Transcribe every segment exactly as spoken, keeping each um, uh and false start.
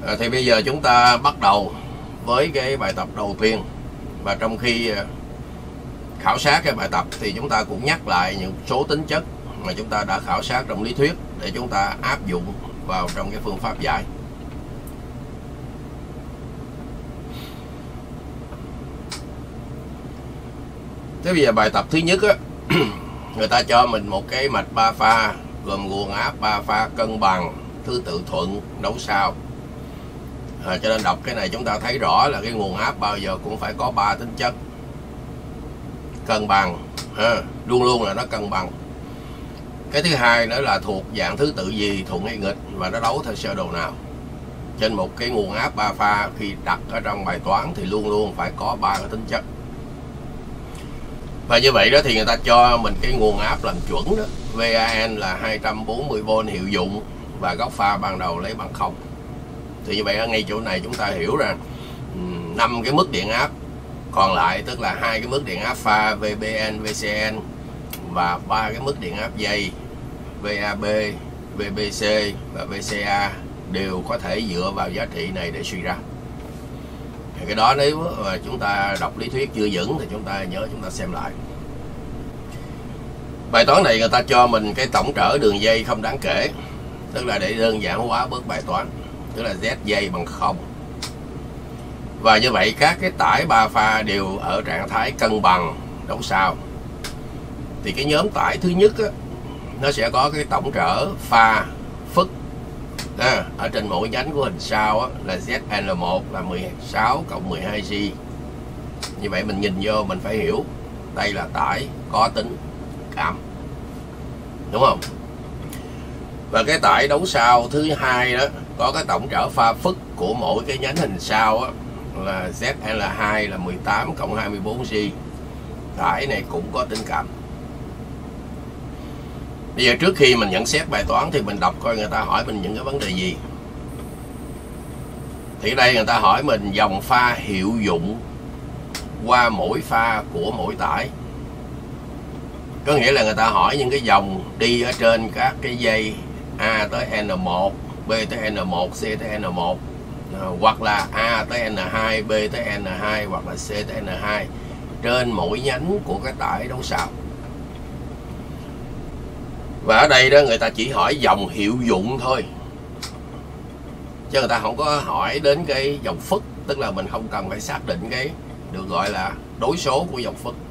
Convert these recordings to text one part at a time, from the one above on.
À, thì bây giờ chúng ta bắt đầu với cái bài tập đầu tiên. Và trong khi khảo sát cái bài tập thì chúng ta cũng nhắc lại những số tính chất mà chúng ta đã khảo sát trong lý thuyết để chúng ta áp dụng vào trong cái phương pháp giải. Thế bây giờ bài tập thứ nhất á, người ta cho mình một cái mạch ba pha gồm nguồn áp ba pha cân bằng, thứ tự thuận, đấu sao. À, cho nên đọc cái này chúng ta thấy rõ là cái nguồn áp bao giờ cũng phải có ba tính chất cân bằng, ha, luôn luôn là nó cân bằng. Cái thứ hai nữa là thuộc dạng thứ tự gì, thuận hay nghịch, và nó đấu theo sơ đồ nào. Trên một cái nguồn áp ba pha khi đặt ở trong bài toán thì luôn luôn phải có ba cái tính chất. Và như vậy đó thì người ta cho mình cái nguồn áp làm chuẩn đó, vê a en là hai trăm bốn mươi vôn hiệu dụng và góc pha ban đầu lấy bằng không. Thì như vậy ở ngay chỗ này chúng ta hiểu rằng năm cái mức điện áp còn lại, tức là hai cái mức điện áp pha vê bê en, vê xê en và ba cái mức điện áp dây vê a bê, vê bê xê và vê xê a đều có thể dựa vào giá trị này để suy ra. Cái đó nếu mà chúng ta đọc lý thuyết chưa vững thì chúng ta nhớ chúng ta xem lại. Bài toán này người ta cho mình cái tổng trở đường dây không đáng kể, tức là để đơn giản hóa bớt bài toán, tức là Z dây bằng không. Và như vậy các cái tải ba pha đều ở trạng thái cân bằng đấu sao. Thì cái nhóm tải thứ nhất á, nó sẽ có cái tổng trở pha phức à, ở trên mỗi nhánh của hình sao á, là Z N một là mười sáu cộng mười hai G. Như vậy mình nhìn vô mình phải hiểu đây là tải có tính cảm, đúng không? Và cái tải đấu sao thứ hai đó có cái tổng trở pha phức của mỗi cái nhánh hình sao á, là Z L hai là mười tám cộng hai mươi bốn G. Tải này cũng có tính cảm. Bây giờ trước khi mình nhận xét bài toán thì mình đọc coi người ta hỏi mình những cái vấn đề gì. Thì ở đây người ta hỏi mình dòng pha hiệu dụng qua mỗi pha của mỗi tải. Có nghĩa là người ta hỏi những cái dòng đi ở trên các cái dây A tới N một, B tới N một, C tới N một, hoặc là A tới N hai, B tới N hai, hoặc là C tới N hai trên mỗi nhánh của cái tải đấu sao. Và ở đây đó người ta chỉ hỏi dòng hiệu dụng thôi, chứ người ta không có hỏi đến cái dòng phức, tức là mình không cần phải xác định cái được gọi là đối số của dòng phức.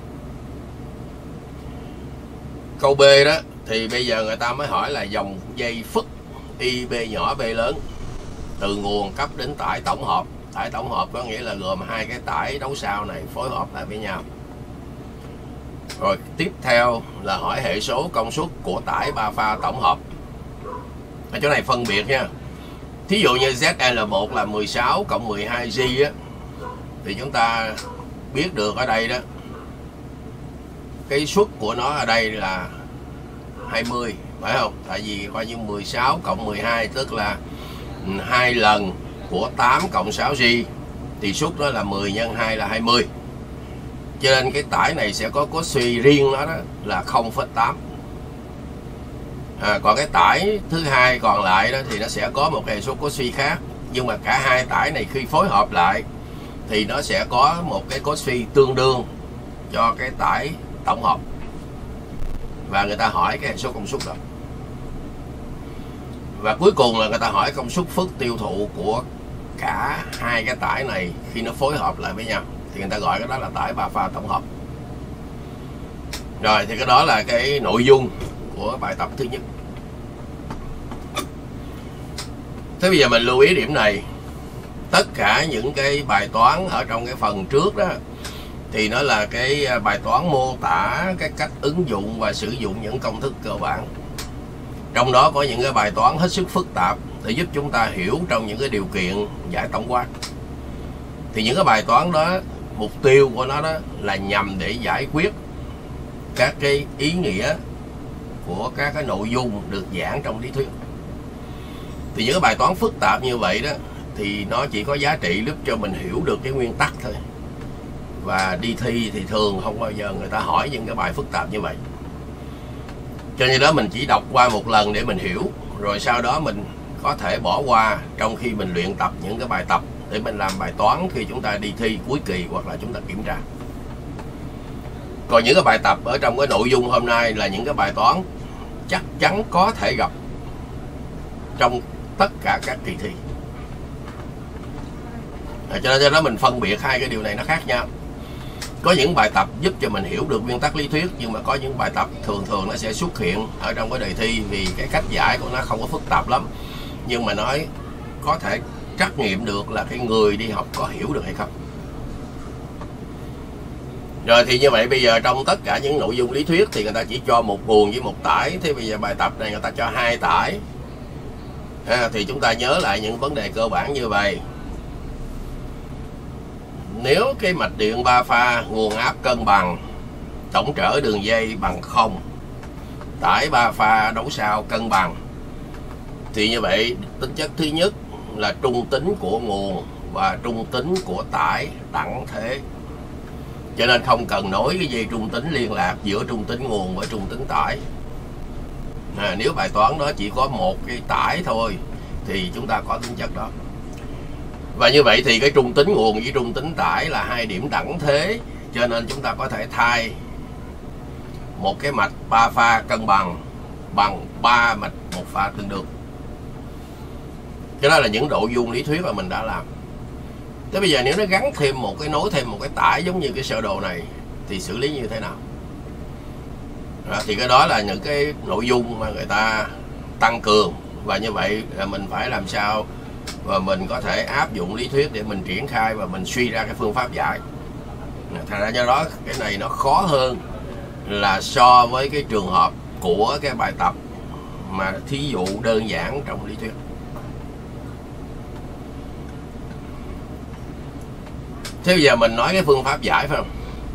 Câu B đó thì bây giờ người ta mới hỏi là dòng dây phức I B nhỏ B lớn từ nguồn cấp đến tải tổng hợp. Tải tổng hợp có nghĩa là gồm hai cái tải đấu sao này phối hợp lại với nhau. Rồi tiếp theo là hỏi hệ số công suất của tải ba pha tổng hợp. Ở chỗ này phân biệt nha. Thí dụ như Z L một là mười sáu cộng mười hai G á, thì chúng ta biết được ở đây đó cái suất của nó ở đây là hai mươi, phải không? Tại vì coi như mười sáu cộng mười hai tức là hai lần của tám cộng sáu G, thì suất đó là mười nhân hai là hai mươi. Cho nên cái tải này sẽ có cos suy riêng nó đó là không phẩy tám. À, còn cái tải thứ hai còn lại đó thì nó sẽ có một hệ số cos suy khác, nhưng mà cả hai tải này khi phối hợp lại thì nó sẽ có một cái cos suy tương đương cho cái tải tổng hợp. Và người ta hỏi cái hệ số công suất đó. Và cuối cùng là người ta hỏi công suất phức tiêu thụ của cả hai cái tải này khi nó phối hợp lại với nhau, thì người ta gọi cái đó là tải ba pha tổng hợp. Rồi thì cái đó là cái nội dung của bài tập thứ nhất. Thế bây giờ mình lưu ý điểm này. Tất cả những cái bài toán ở trong cái phần trước đó thì nó là cái bài toán mô tả cái cách ứng dụng và sử dụng những công thức cơ bản. Trong đó có những cái bài toán hết sức phức tạp để giúp chúng ta hiểu trong những cái điều kiện giải tổng quát. Thì những cái bài toán đó, mục tiêu của nó đó là nhằm để giải quyết các cái ý nghĩa của các cái nội dung được giảng trong lý thuyết. Thì những cái bài toán phức tạp như vậy đó thì nó chỉ có giá trị giúp cho mình hiểu được cái nguyên tắc thôi. Và đi thi thì thường không bao giờ người ta hỏi những cái bài phức tạp như vậy. Cho nên đó mình chỉ đọc qua một lần để mình hiểu, rồi sau đó mình có thể bỏ qua trong khi mình luyện tập những cái bài tập để mình làm bài toán khi chúng ta đi thi cuối kỳ hoặc là chúng ta kiểm tra. Còn những cái bài tập ở trong cái nội dung hôm nay là những cái bài toán chắc chắn có thể gặp trong tất cả các kỳ thi. À, cho nên cho đó mình phân biệt hai cái điều này nó khác nhau. Có những bài tập giúp cho mình hiểu được nguyên tắc lý thuyết, nhưng mà có những bài tập thường thường nó sẽ xuất hiện ở trong cái đề thi vì cái cách giải của nó không có phức tạp lắm, nhưng mà nói có thể trắc nghiệm được là cái người đi học có hiểu được hay không. Rồi thì như vậy bây giờ trong tất cả những nội dung lý thuyết thì người ta chỉ cho một nguồn với một tải. Thế bây giờ bài tập này người ta cho hai tải. À, thì chúng ta nhớ lại những vấn đề cơ bản như vậy. Nếu cái mạch điện ba pha nguồn áp cân bằng, tổng trở đường dây bằng không, tải ba pha đấu sao cân bằng, thì như vậy tính chất thứ nhất là trung tính của nguồn và trung tính của tải đẳng thế. Cho nên không cần nối cái dây trung tính liên lạc giữa trung tính nguồn với trung tính tải. À, nếu bài toán đó chỉ có một cái tải thôi thì chúng ta có tính chất đó. Và như vậy thì cái trung tính nguồn với trung tính tải là hai điểm đẳng thế, cho nên chúng ta có thể thay một cái mạch ba pha cân bằng bằng ba mạch một pha tương đương. Cái đó là những nội dung lý thuyết mà mình đã làm. Thế bây giờ nếu nó gắn thêm một cái nối thêm một cái tải giống như cái sơ đồ này thì xử lý như thế nào? Đó, thì cái đó là những cái nội dung mà người ta tăng cường, và như vậy là mình phải làm sao và mình có thể áp dụng lý thuyết để mình triển khai và mình suy ra cái phương pháp giải. Thành ra do đó cái này nó khó hơn là so với cái trường hợp của cái bài tập mà thí dụ đơn giản trong lý thuyết. Thế bây giờ mình nói cái phương pháp giải phải không?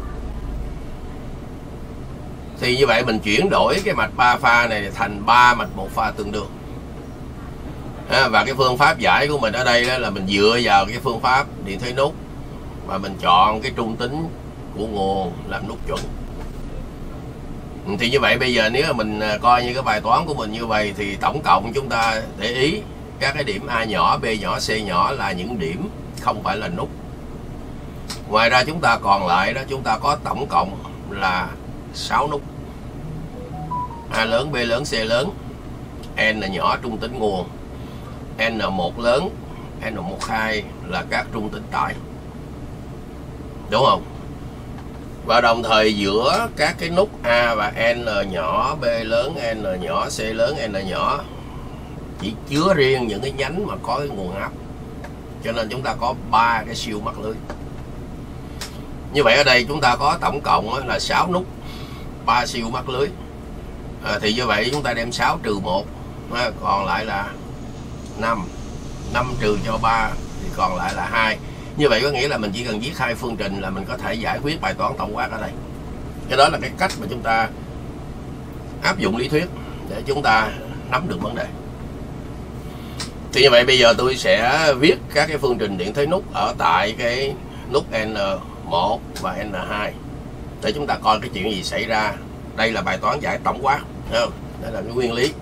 Thì như vậy mình chuyển đổi cái mạch ba pha này thành ba mạch một pha tương đương. À, và cái phương pháp giải của mình ở đây đó là mình dựa vào cái phương pháp điện thế nút và mình chọn cái trung tính của nguồn làm nút chuẩn. Thì như vậy bây giờ nếu mà mình coi như cái bài toán của mình như vậy thì tổng cộng chúng ta để ý các cái điểm A nhỏ, B nhỏ, C nhỏ là những điểm không phải là nút. Ngoài ra chúng ta còn lại đó, chúng ta có tổng cộng là sáu nút. A lớn, B lớn, C lớn, N là nhỏ trung tính nguồn, N một lớn, N một hai là các trung tính tải. Đúng không? Và đồng thời giữa các cái nút A và N nhỏ, B lớn, N nhỏ, C lớn, N nhỏ chỉ chứa riêng những cái nhánh mà có cái nguồn áp. Cho nên chúng ta có ba cái siêu mắc lưới. Như vậy ở đây chúng ta có tổng cộng là sáu nút, ba siêu mắc lưới. À, thì như vậy chúng ta đem sáu trừ một, à, còn lại là năm. năm trừ cho ba thì còn lại là hai. Như vậy có nghĩa là mình chỉ cần viết hai phương trình là mình có thể giải quyết bài toán tổng quát ở đây. Cái đó là cái cách mà chúng ta áp dụng lý thuyết để chúng ta nắm được vấn đề. Thì như vậy bây giờ tôi sẽ viết các cái phương trình điện thế nút ở tại cái nút N một và N hai để chúng ta coi cái chuyện gì xảy ra. Đây là bài toán giải tổng quát, thấy không? Đây là cái nguyên lý.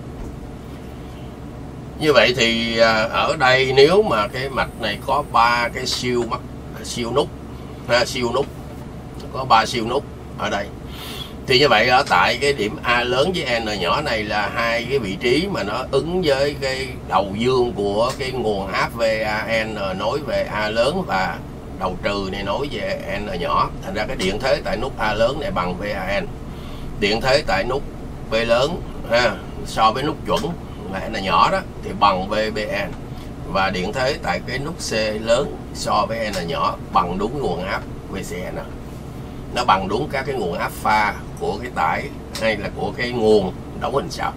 Như vậy thì ở đây nếu mà cái mạch này có ba cái siêu mắc siêu nút, ha, siêu nút có ba siêu nút ở đây, thì như vậy ở tại cái điểm A lớn với N nhỏ này là hai cái vị trí mà nó ứng với cái đầu dương của cái nguồn áp vê a en nối về A lớn và đầu trừ này nối về N nhỏ. Thành ra cái điện thế tại nút A lớn này bằng vê a en, điện thế tại nút B lớn, ha, so với nút chuẩn là N nhỏ đó thì bằng vê bê en, và điện thế tại cái nút C lớn so với N nhỏ bằng đúng nguồn áp vê xê en. Nó bằng đúng các cái nguồn áp pha của cái tải hay là của cái nguồn đóng hình sao.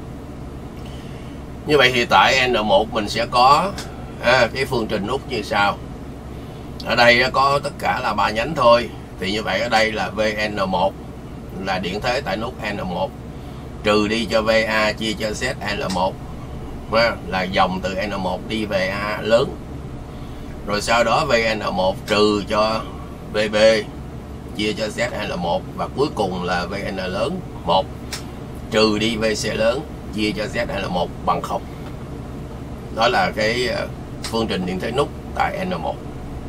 Như vậy thì tại N một mình sẽ có à, cái phương trình nút như sau. Ở đây có tất cả là ba nhánh thôi. Thì như vậy ở đây là vê en một là điện thế tại nút N một, trừ đi cho vê a chia cho Z N một, là dòng từ N một đi về A lớn. Rồi sau đó vê en một trừ cho vê bê chia cho Z N một, và cuối cùng là vê en lớn một trừ đi vê xê lớn chia cho Z N một bằng không. Đó là cái phương trình điện thế nút tại N một.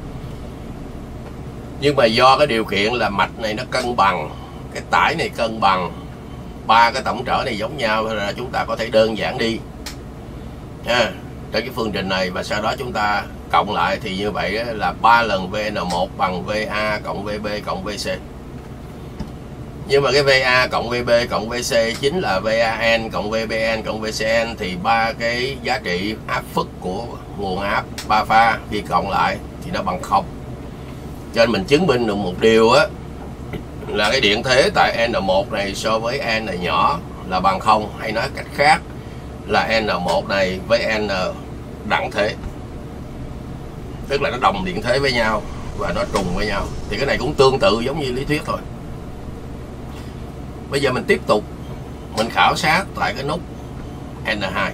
Nhưng mà do cái điều kiện là mạch này nó cân bằng, cái tải này cân bằng, ba cái tổng trở này giống nhau, là chúng ta có thể đơn giản đi ha, trên cái phương trình này, và sau đó chúng ta cộng lại thì như vậy là ba lần vê en một bằng vê a cộng vê bê cộng vê xê. Nhưng mà cái vê a cộng vê bê cộng vê xê chính là vê a en cộng vê bê en cộng vê xê en, thì ba cái giá trị áp phức của nguồn áp ba pha khi cộng lại thì nó bằng không. Cho nên mình chứng minh được một điều á, là cái điện thế tại N một này so với N nhỏ là bằng không, hay nói cách khác là N một này với N đẳng thế, tức là nó đồng điện thế với nhau và nó trùng với nhau. Thì cái này cũng tương tự giống như lý thuyết thôi. Bây giờ mình tiếp tục mình khảo sát tại cái nút N hai.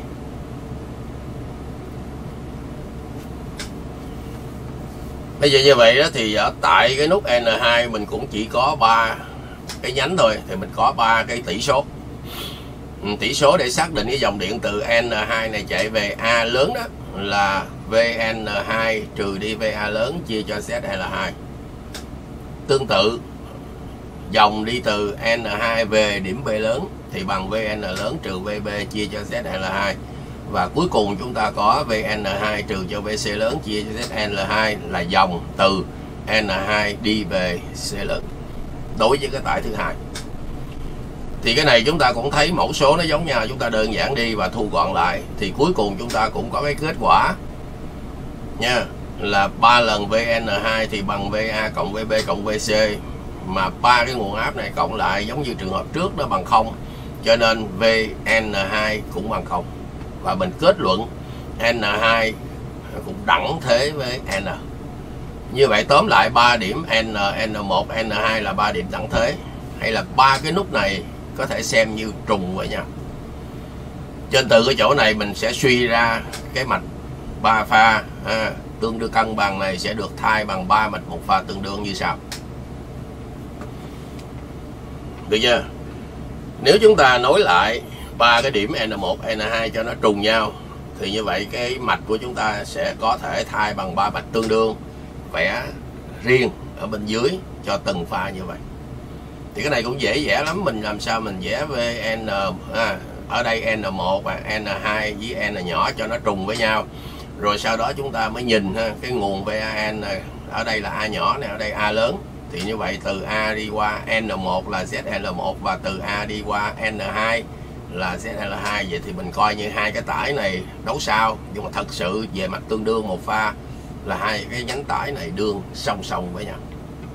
Bây giờ như vậy đó, thì ở tại cái nút N hai mình cũng chỉ có ba cái nhánh thôi, thì mình có ba cái tỷ số. Tỷ số để xác định cái dòng điện từ N hai này chạy về A lớn đó là vê en hai trừ đi vê a lớn chia cho Z L hai. Tương tự, dòng đi từ N hai về điểm B lớn thì bằng vê en lớn trừ vê bê chia cho Z L hai. Và cuối cùng chúng ta có vê en hai trừ cho vê xê lớn chia cho Z L hai là dòng từ N hai đi về C lớn đối với cái tải thứ hai. Thì cái này chúng ta cũng thấy mẫu số nó giống nhau, chúng ta đơn giản đi và thu gọn lại thì cuối cùng chúng ta cũng có cái kết quả nha, là ba lần vê en hai thì bằng vê a cộng vê bê cộng vê xê, mà ba cái nguồn áp này cộng lại giống như trường hợp trước nó bằng không, cho nên vê en hai cũng bằng không. Và mình kết luận N hai cũng đẳng thế với N. Như vậy tóm lại ba điểm N, N một, N hai là ba điểm đẳng thế, hay là ba cái nút này có thể xem như trùng với nhau. Trên từ cái chỗ này mình sẽ suy ra cái mạch ba pha à, tương đương cân bằng này sẽ được thay bằng ba mạch một pha tương đương như sau. Được chưa? Nếu chúng ta nối lại ba cái điểm N một, N hai cho nó trùng nhau thì như vậy cái mạch của chúng ta sẽ có thể thay bằng ba mạch tương đương, vẽ riêng ở bên dưới cho từng pha như vậy. Thì cái này cũng dễ vẽ lắm, mình làm sao mình vẽ vê en à, ở đây N một và N hai với N nhỏ cho nó trùng với nhau, rồi sau đó chúng ta mới nhìn ha, cái nguồn vê a en này, ở đây là A nhỏ này, ở đây A lớn, thì như vậy từ A đi qua N một là Z L một và từ A đi qua N hai là Z L hai. Vậy thì mình coi như hai cái tải này đấu sao, nhưng mà thật sự về mặt tương đương một pha là hai cái nhánh tải này đương song song với nhau.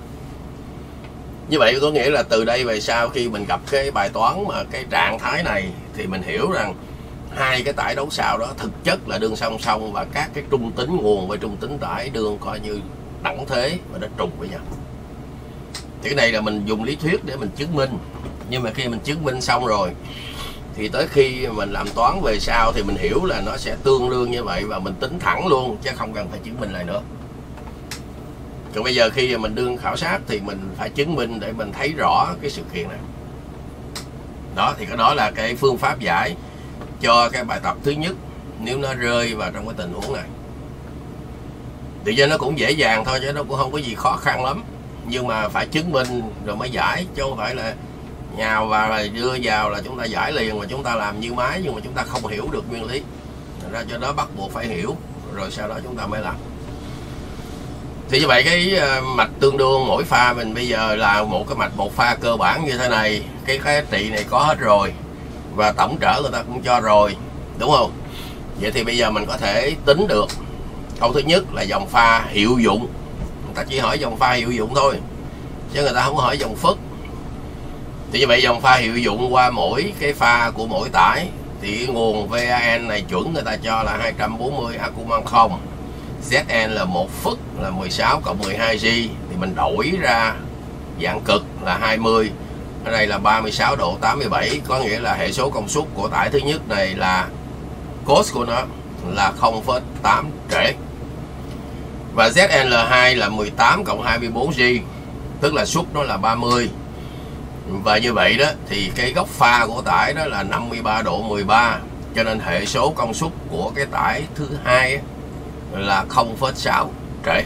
Như vậy có nghĩa là từ đây về sau khi mình gặp cái bài toán mà cái trạng thái này thì mình hiểu rằng hai cái tải đấu xạo đó thực chất là đương song song, và các cái trung tính nguồn với trung tính tải đương coi như đẳng thế và nó trùng với nhau. Thì cái này là mình dùng lý thuyết để mình chứng minh. Nhưng mà khi mình chứng minh xong rồi thì tới khi mình làm toán về sau thì mình hiểu là nó sẽ tương đương như vậy, và mình tính thẳng luôn chứ không cần phải chứng minh lại nữa. Còn bây giờ khi mình đương khảo sát thì mình phải chứng minh để mình thấy rõ cái sự kiện này. Đó, thì cái đó là cái phương pháp giải cho cái bài tập thứ nhất nếu nó rơi vào trong cái tình huống này. Tự nhiên nó cũng dễ dàng thôi chứ nó cũng không có gì khó khăn lắm. Nhưng mà phải chứng minh rồi mới giải, chứ không phải là nhào vào là đưa vào là chúng ta giải liền mà chúng ta làm như máy nhưng mà chúng ta không hiểu được nguyên lý. Thành ra cho đó bắt buộc phải hiểu rồi sau đó chúng ta mới làm. Thì như vậy cái mạch tương đương mỗi pha mình bây giờ là một cái mạch một pha cơ bản như thế này, cái giá trị này có hết rồi và tổng trở người ta cũng cho rồi, đúng không? Vậy thì bây giờ mình có thể tính được câu thứ nhất là dòng pha hiệu dụng. Người ta chỉ hỏi dòng pha hiệu dụng thôi chứ người ta không có hỏi dòng phức. Thì như vậy dòng pha hiệu dụng qua mỗi cái pha của mỗi tải thì nguồn vê a en này chuẩn người ta cho là hai trăm bốn mươi a cum không, Z N là một phức là mười sáu cộng mười hai G, thì mình đổi ra dạng cực là hai mươi, ở đây là ba mươi sáu độ tám mươi bảy, có nghĩa là hệ số công suất của tải thứ nhất này là cos của nó là không phẩy tám trễ, và Z N L hai là mười tám cộng hai mươi bốn G, tức là suất nó là ba mươi. Và như vậy đó thì cái góc pha của tải đó là năm mươi ba độ mười ba, cho nên hệ số công suất của cái tải thứ hai là không phẩy sáu trệ.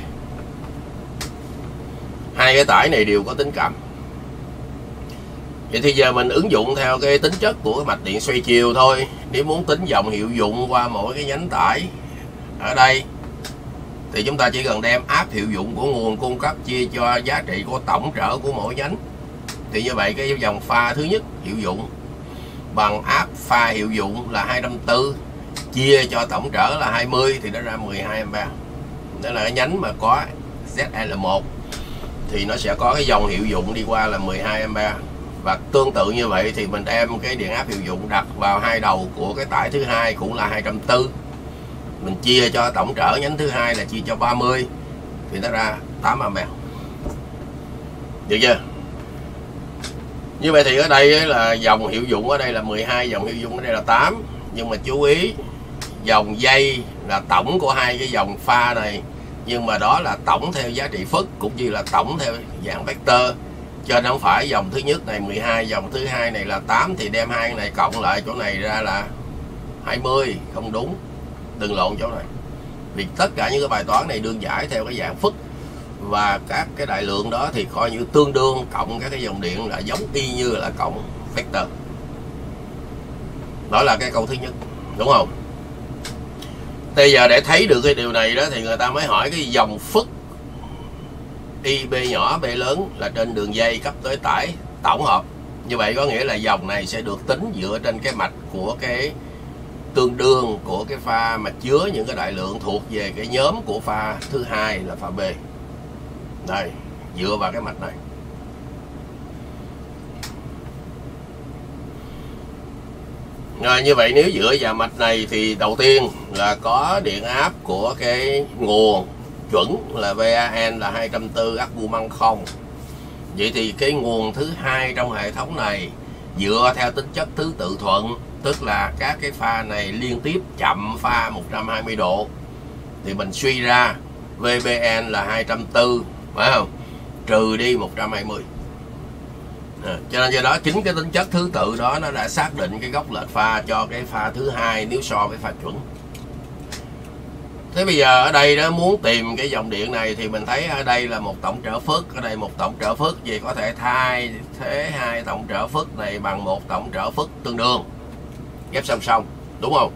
Hai cái tải này đều có tính cầm. Vậy thì giờ mình ứng dụng theo cái tính chất của cái mạch điện xoay chiều thôi. Nếu muốn tính dòng hiệu dụng qua mỗi cái nhánh tải ở đây thì chúng ta chỉ cần đem áp hiệu dụng của nguồn cung cấp chia cho giá trị của tổng trở của mỗi nhánh. Thì như vậy cái dòng pha thứ nhất hiệu dụng bằng áp pha hiệu dụng là hai trăm bốn mươi chia cho tổng trở là hai mươi thì nó ra mười hai am. Đó là cái nhánh mà có Z L một thì nó sẽ có cái dòng hiệu dụng đi qua là mười hai am. Và tương tự như vậy thì mình đem cái điện áp hiệu dụng đặt vào hai đầu của cái tải thứ hai cũng là hai trăm bốn mươi. Mình chia cho tổng trở nhánh thứ hai là chia cho ba mươi thì nó ra tám am. Được chưa? Như vậy thì ở đây là dòng hiệu dụng ở đây là mười hai, dòng hiệu dụng ở đây là tám. Nhưng mà chú ý, dòng dây là tổng của hai cái dòng pha này, nhưng mà đó là tổng theo giá trị phức cũng như là tổng theo dạng vector. Cho nên không phải dòng thứ nhất này mười hai, dòng thứ hai này là tám thì đem hai cái này cộng lại chỗ này ra là hai mươi, không đúng. Đừng lộn chỗ này. Vì tất cả những cái bài toán này đương giải theo cái dạng phức và các cái đại lượng đó thì coi như tương đương cộng các cái dòng điện là giống y như là cộng vector. Đó là cái câu thứ nhất, đúng không? Bây giờ để thấy được cái điều này đó thì người ta mới hỏi cái dòng phức I B nhỏ B lớn là trên đường dây cấp tới tải tổng hợp. Như vậy có nghĩa là dòng này sẽ được tính dựa trên cái mạch của cái tương đương của cái pha mà chứa những cái đại lượng thuộc về cái nhóm của pha thứ hai là pha B. Đây, dựa vào cái mạch này. Rồi như vậy nếu dựa vào mạch này thì đầu tiên là có điện áp của cái nguồn chuẩn là van là hai trăm bốn mươi áp bu măng không. Vậy thì cái nguồn thứ hai trong hệ thống này dựa theo tính chất thứ tự thuận, tức là các cái pha này liên tiếp chậm pha một trăm hai mươi độ thì mình suy ra vê bê en là hai trăm bốn mươi, phải không? Trừ đi một trăm hai mươi. À, cho nên do đó chính cái tính chất thứ tự đó nó đã xác định cái góc lệch pha cho cái pha thứ hai nếu so với pha chuẩn. Thế bây giờ ở đây đó muốn tìm cái dòng điện này thì mình thấy ở đây là một tổng trở phức, ở đây một tổng trở phức, vậy có thể thay thế hai tổng trở phức này bằng một tổng trở phức tương đương, ghép song song, đúng không?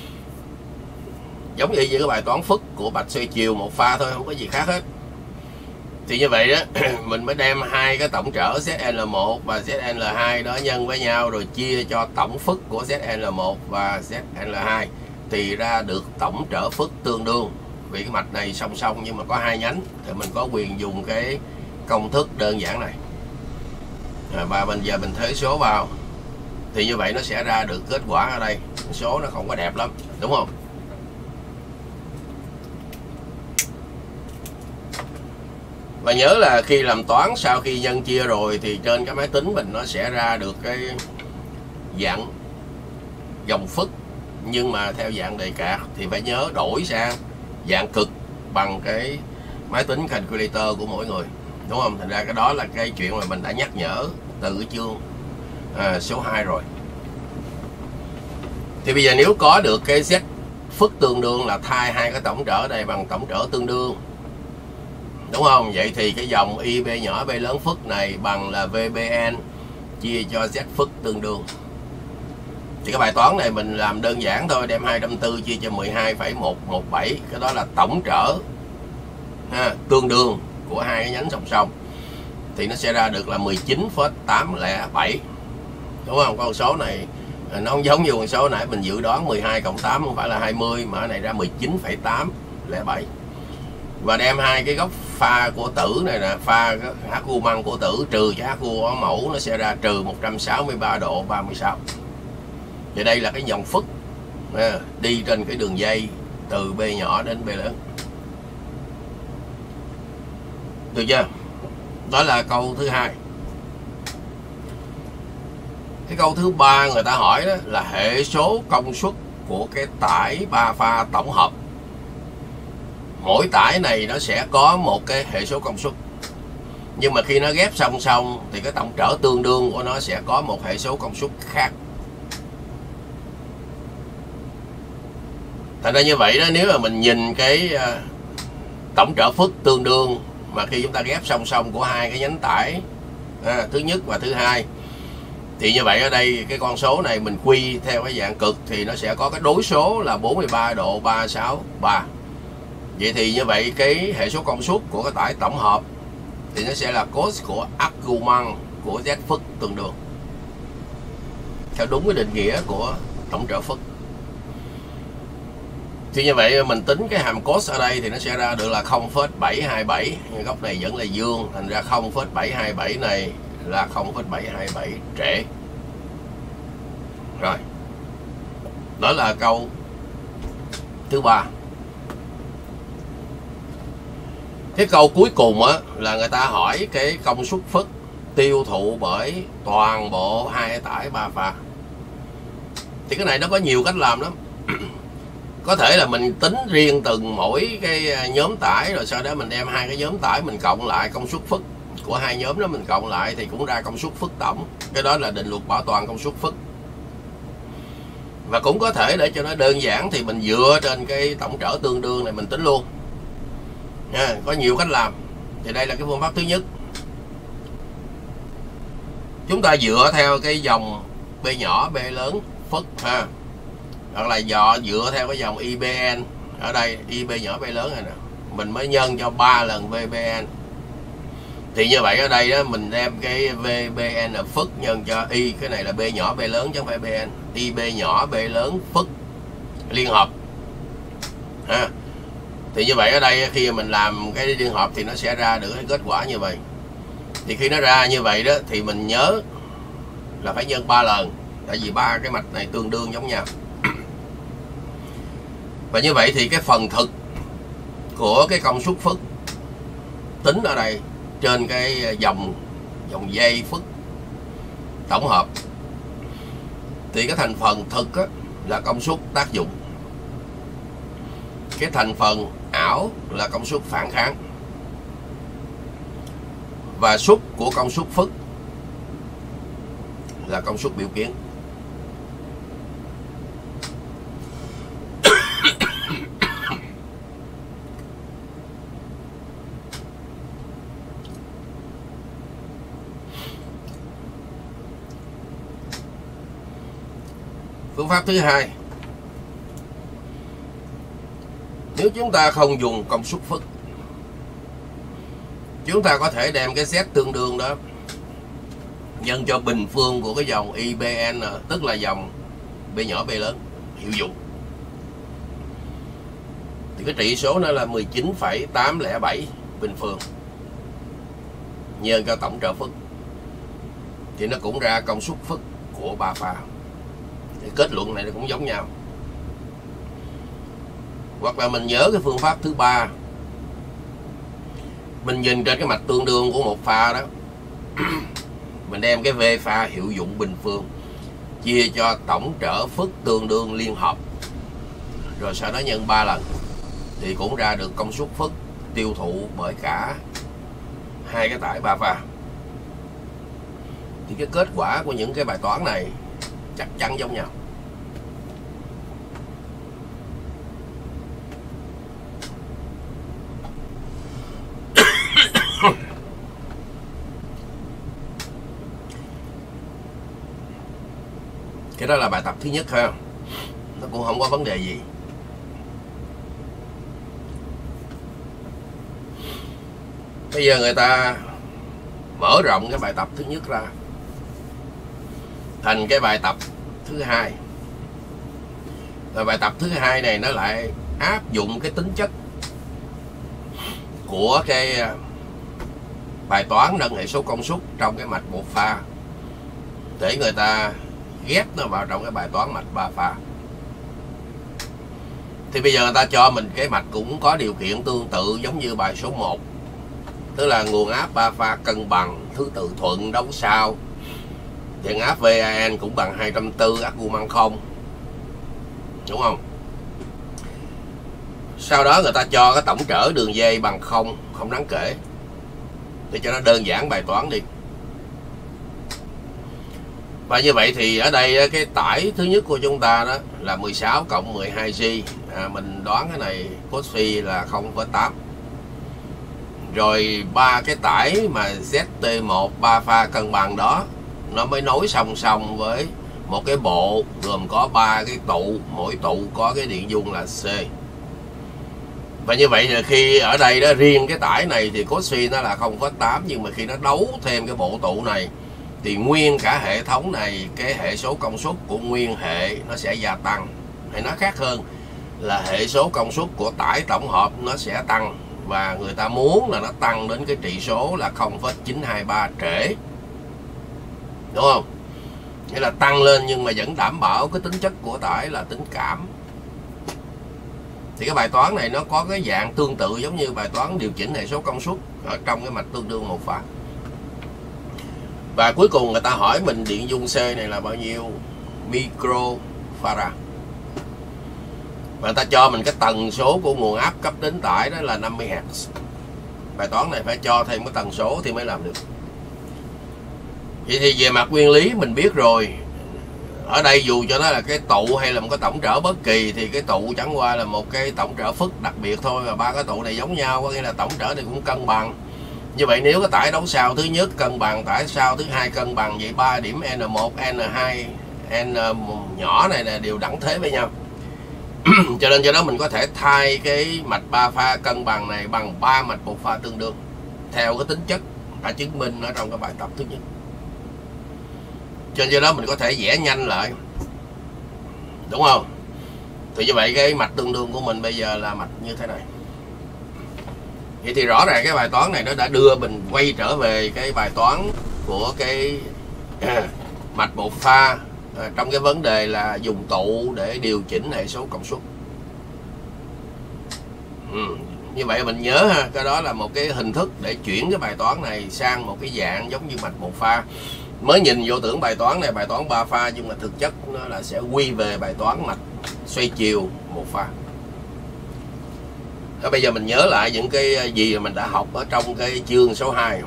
Giống như những cái bài toán phức của mạch xoay chiều một pha thôi, không có gì khác hết. Thì như vậy đó mình mới đem hai cái tổng trở Z L một và Z L hai đó nhân với nhau rồi chia cho tổng phức của Z L một và Z L hai thì ra được tổng trở phức tương đương. Vì cái mạch này song song nhưng mà có hai nhánh thì mình có quyền dùng cái công thức đơn giản này. À, và mình giờ mình thế số vào thì như vậy nó sẽ ra được kết quả ở đây. Số nó không có đẹp lắm, đúng không? Và nhớ là khi làm toán sau khi nhân chia rồi thì trên cái máy tính mình nó sẽ ra được cái dạng dòng phức, nhưng mà theo dạng đề cạt thì phải nhớ đổi sang dạng cực bằng cái máy tính calculator của mỗi người, đúng không? Thành ra cái đó là cái chuyện mà mình đã nhắc nhở từ cái chương à, số hai rồi. Thì bây giờ nếu có được cái Z phức tương đương là thay hai cái tổng trở này bằng tổng trở tương đương, đúng không? Vậy thì cái dòng I B nhỏ B lớn phức này bằng là vê bê en chia cho Z phức tương đương. Thì cái bài toán này mình làm đơn giản thôi, đem hai trăm bốn mươi chia cho mười hai phẩy một một bảy, cái đó là tổng trở ha, tương đương của hai cái nhánh song song thì nó sẽ ra được là mười chín phẩy tám không bảy, đúng không? Con số này nó không giống như con số nãy mình dự đoán mười hai cộng tám không phải là hai mươi mà cái này ra mười chín phẩy tám không bảy. Và đem hai cái góc pha của tử này nè, pha H U măng của tử trừ cho H U ở mẫu, nó sẽ ra trừ một trăm sáu mươi ba độ ba mươi sáu. Thì đây là cái dòng phức đi trên cái đường dây từ B nhỏ đến B lớn. Được chưa? Đó là câu thứ hai. Cái câu thứ ba người ta hỏi đó là hệ số công suất của cái tải ba pha tổng hợp. Mỗi tải này nó sẽ có một cái hệ số công suất, nhưng mà khi nó ghép song song thì cái tổng trở tương đương của nó sẽ có một hệ số công suất khác. Thành ra như vậy đó, nếu mà mình nhìn cái uh, tổng trở phức tương đương mà khi chúng ta ghép song song của hai cái nhánh tải à, thứ nhất và thứ hai, thì như vậy ở đây cái con số này mình quy theo cái dạng cực thì nó sẽ có cái đối số là bốn mươi ba độ ba sáu ba. Vậy thì như vậy cái hệ số công suất của cái tải tổng hợp thì nó sẽ là cos của argument của Z phức tương đương theo đúng cái định nghĩa của tổng trở phức. Thì như vậy mình tính cái hàm cos ở đây thì nó sẽ ra được là không phẩy bảy hai bảy, nhưng góc này vẫn là dương, thành ra không phẩy bảy hai bảy này là không phẩy bảy hai bảy trễ. Rồi, đó là câu thứ ba. Cái câu cuối cùng á là người ta hỏi cái công suất phức tiêu thụ bởi toàn bộ hai tải ba pha. Thì cái này nó có nhiều cách làm lắm. Có thể là mình tính riêng từng mỗi cái nhóm tải, rồi sau đó mình đem hai cái nhóm tải mình cộng lại công suất phức của hai nhóm đó, mình cộng lại thì cũng ra công suất phức tổng. Cái đó là định luật bảo toàn công suất phức. Và cũng có thể để cho nó đơn giản thì mình dựa trên cái tổng trở tương đương này mình tính luôn nha. Có nhiều cách làm. Thì đây là cái phương pháp thứ nhất. Chúng ta dựa theo cái dòng B nhỏ B lớn phức ha, hoặc là dọ dựa theo cái dòng i bê en ở đây, i B nhỏ B lớn này nè, mình mới nhân cho ba lần vê bê en. Thì như vậy ở đây đó mình đem cái vê bê en là phức nhân cho y, cái này là B nhỏ B lớn chứ không phải bê en, i B nhỏ B lớn phức liên hợp ha. Thì như vậy ở đây khi mình làm cái liên hợp thì nó sẽ ra được cái kết quả như vậy. Thì khi nó ra như vậy đó thì mình nhớ là phải nhân ba lần, tại vì ba cái mạch này tương đương giống nhau. Và như vậy thì cái phần thực của cái công suất phức tính ở đây trên cái dòng dòng dây phức tổng hợp thì cái thành phần thực á, là công suất tác dụng, cái thành phần ảo là công suất phản kháng, và suất của công suất phức là công suất biểu kiến. Phương pháp thứ hai, nếu chúng ta không dùng công suất phức, chúng ta có thể đem cái Z tương đương đó nhân cho bình phương của cái dòng i bê en, tức là dòng B nhỏ B lớn hiệu dụng. Thì cái trị số nó là mười chín phẩy tám không bảy bình phương nhân cho tổng trở phức, thì nó cũng ra công suất phức của ba pha. Thì kết luận này nó cũng giống nhau. Hoặc là mình nhớ cái phương pháp thứ ba, mình nhìn trên cái mạch tương đương của một pha đó mình đem cái V pha hiệu dụng bình phương chia cho tổng trở phức tương đương liên hợp, rồi sau đó nhân ba lần thì cũng ra được công suất phức tiêu thụ bởi cả hai cái tải ba pha. Thì cái kết quả của những cái bài toán này chắc chắn giống nhau. Cái đó là bài tập thứ nhất ha, nó cũng không có vấn đề gì. Bây giờ người ta mở rộng cái bài tập thứ nhất ra thành cái bài tập thứ hai. Và bài tập thứ hai này nó lại áp dụng cái tính chất của cái bài toán nâng hệ số công suất trong cái mạch một pha để người ta ghép nó vào trong cái bài toán mạch ba pha. Thì bây giờ người ta cho mình cái mạch cũng có điều kiện tương tự giống như bài số một, tức là nguồn áp ba pha cân bằng, thứ tự thuận, đấu sao, điện áp vê a en cũng bằng hai trăm bốn mươi, argument không, đúng không? Sau đó người ta cho cái tổng trở đường dây bằng không, không đáng kể, để cho nó đơn giản bài toán đi. Và như vậy thì ở đây cái tải thứ nhất của chúng ta đó là mười sáu cộng mười hai G. À, mình đoán cái này cos phi là không phẩy tám. Rồi ba cái tải mà Z T một ba pha cân bằng đó nó mới nối song song với một cái bộ gồm có ba cái tụ, mỗi tụ có cái điện dung là C. Và như vậy là khi ở đây đó riêng cái tải này thì cos phi nó là không phẩy tám, nhưng mà khi nó đấu thêm cái bộ tụ này thì nguyên cả hệ thống này, cái hệ số công suất của nguyên hệ nó sẽ gia tăng. Hay nói khác hơn là hệ số công suất của tải tổng hợp nó sẽ tăng, và người ta muốn là nó tăng đến cái trị số là không phẩy chín hai ba trễ, đúng không? Nghĩa là tăng lên nhưng mà vẫn đảm bảo cái tính chất của tải là tính cảm. Thì cái bài toán này nó có cái dạng tương tự giống như bài toán điều chỉnh hệ số công suất ở trong cái mạch tương đương một pha. Và cuối cùng người ta hỏi mình điện dung C này là bao nhiêu microfarad. Và người ta cho mình cái tần số của nguồn áp cấp đến tải đó là năm mươi héc. Bài toán này phải cho thêm cái tần số thì mới làm được. Vậy thì về mặt nguyên lý mình biết rồi. Ở đây dù cho nó là cái tụ hay là một cái tổng trở bất kỳ thì cái tụ chẳng qua là một cái tổng trở phức đặc biệt thôi, và ba cái tụ này giống nhau, có nghĩa là tổng trở này cũng cân bằng. Như vậy nếu cái tải đấu sau thứ nhất cân bằng, tải sau thứ hai cân bằng, vậy ba điểm N một, N hai, N nhỏ này là đều đẳng thế với nhau. Cho nên cho đó mình có thể thay cái mạch ba pha cân bằng này bằng ba mạch một pha tương đương theo cái tính chất đã chứng minh ở trong cái bài tập thứ nhất. Cho nên do đó mình có thể vẽ nhanh lại, đúng không? Thì như vậy cái mạch tương đương của mình bây giờ là mạch như thế này. Vậy thì rõ ràng cái bài toán này nó đã đưa mình quay trở về cái bài toán của cái à, mạch một pha à, trong cái vấn đề là dùng tụ để điều chỉnh hệ số công suất. Ừ. Như vậy mình nhớ ha, cái đó là một cái hình thức để chuyển cái bài toán này sang một cái dạng giống như mạch một pha. Mới nhìn vô tưởng bài toán này bài toán ba pha, nhưng mà thực chất nó là sẽ quy về bài toán mạch xoay chiều một pha. Đó, bây giờ mình nhớ lại những cái gì mà mình đã học ở trong cái chương số hai.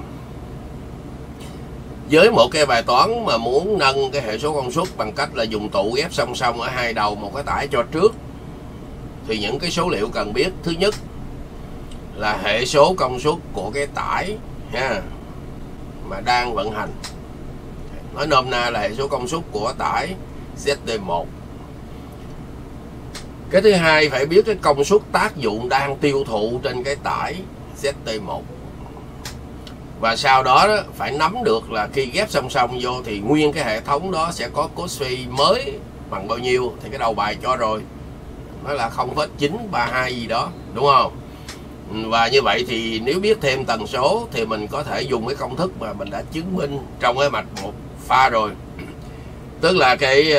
Với một cái bài toán mà muốn nâng cái hệ số công suất bằng cách là dùng tụ ghép song song ở hai đầu một cái tải cho trước, thì những cái số liệu cần biết, thứ nhất là hệ số công suất của cái tải ha, mà đang vận hành. Nói nôm na là hệ số công suất của tải Z T một. Cái thứ hai phải biết cái công suất tác dụng đang tiêu thụ trên cái tải Z T một. Và sau đó, đó phải nắm được là khi ghép song song vô thì nguyên cái hệ thống đó sẽ có cos phi mới bằng bao nhiêu, thì cái đầu bài cho rồi, nó là không phẩy chín ba hai gì đó, đúng không? Và như vậy thì nếu biết thêm tần số thì mình có thể dùng cái công thức mà mình đã chứng minh trong cái mạch một pha rồi. Tức là cái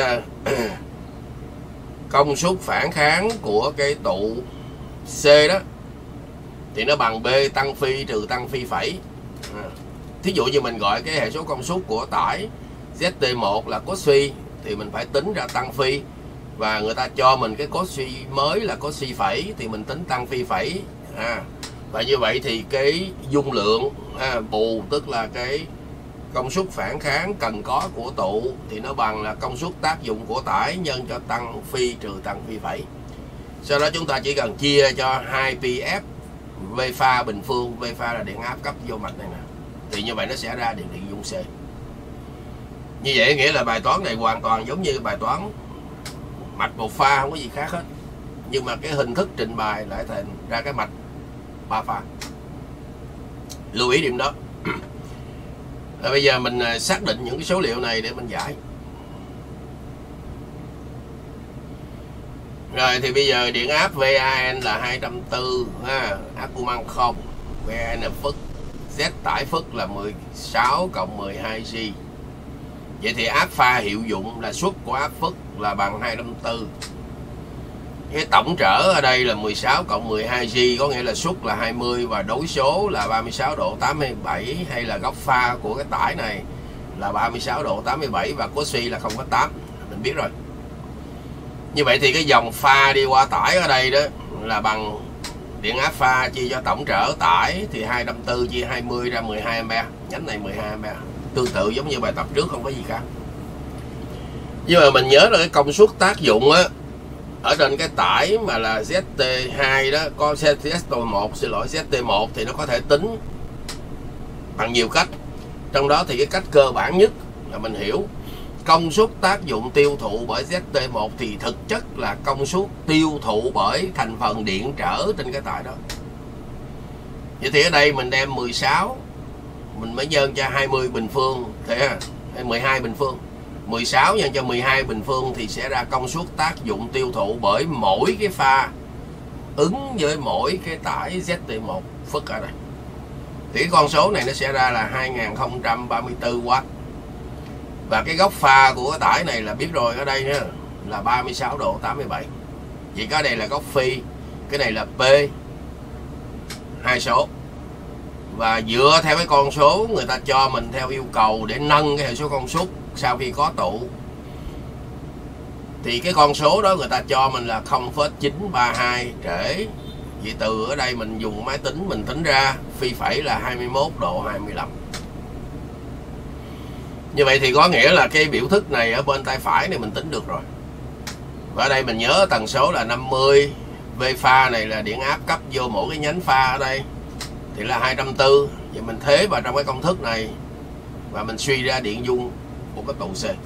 công suất phản kháng của cái tụ C đó thì nó bằng B tăng phi trừ tăng phi phẩy. À, thí dụ như mình gọi cái hệ số công suất của tải Z T một là cos phi thì mình phải tính ra tăng phi, và người ta cho mình cái cos phi mới là cos phi phẩy thì mình tính tăng phi phẩy. À, và như vậy thì cái dung lượng à, bù tức là cái công suất phản kháng cần có của tụ thì nó bằng là công suất tác dụng của tải nhân cho tăng phi trừ tăng phi phẩy. Sau đó chúng ta chỉ cần chia cho hai pi ép V pha bình phương, V pha là điện áp cấp vô mạch này nè, thì như vậy nó sẽ ra điện điện dung C. Như vậy nghĩa là bài toán này hoàn toàn giống như bài toán mạch một pha, không có gì khác hết, nhưng mà cái hình thức trình bày lại thành ra cái mạch ba pha. Lưu ý điểm đó. Rồi bây giờ mình xác định những cái số liệu này để mình giải. Rồi thì bây giờ điện áp van là hai trăm bốn mươi ha, Accuman không, van phức, Z tải phức là mười sáu cộng mười hai G. Vậy thì áp pha hiệu dụng là suất của áp phức là bằng hai trăm bốn mươi. Cái tổng trở ở đây là mười sáu cộng mười hai G, có nghĩa là suất là hai mươi và đối số là ba mươi sáu độ tám mươi bảy, hay là góc pha của cái tải này là ba mươi sáu độ tám mươi bảy và cos phi là không phẩy tám. Mình biết rồi. Như vậy thì cái dòng pha đi qua tải ở đây đó là bằng điện áp pha chia cho tổng trở tải, thì hai trăm bốn mươi chia hai mươi ra mười hai ampe, nhánh này mười hai ampe. Tương tự giống như bài tập trước, không có gì khác. Nhưng mà mình nhớ là cái công suất tác dụng á, ở trên cái tải mà là Z T hai đó, có Z T một, xin lỗi, Z T một thì nó có thể tính bằng nhiều cách. Trong đó thì cái cách cơ bản nhất là mình hiểu công suất tác dụng tiêu thụ bởi Z T một thì thực chất là công suất tiêu thụ bởi thành phần điện trở trên cái tải đó. Vậy thì ở đây mình đem mười sáu, mình mới nhân cho hai mươi bình phương, thế hay mười hai bình phương, mười sáu nhân cho mười hai bình phương thì sẽ ra công suất tác dụng tiêu thụ bởi mỗi cái pha ứng với mỗi cái tải Z T một phức ở đây. Thì cái con số này nó sẽ ra là hai nghìn không trăm ba mươi tư oát. Và cái góc pha của cái tải này là biết rồi, ở đây nha, là ba mươi sáu độ tám mươi bảy. Vậy cái đây là góc phi, cái này là P, hai số. Và dựa theo cái con số người ta cho mình theo yêu cầu để nâng cái hệ số công suất sau khi có tụ, thì cái con số đó người ta cho mình là không phẩy chín ba hai trễ. Vậy từ ở đây mình dùng máy tính mình tính ra phi phẩy là hai mươi mốt độ hai mươi lăm. Như vậy thì có nghĩa là cái biểu thức này ở bên tay phải này mình tính được rồi. Và ở đây mình nhớ tần số là năm mươi, V pha này là điện áp cấp vô mỗi cái nhánh pha ở đây thì là hai trăm bốn mươi. Vậy mình thế vào trong cái công thức này và mình suy ra điện dung của cái tụ C.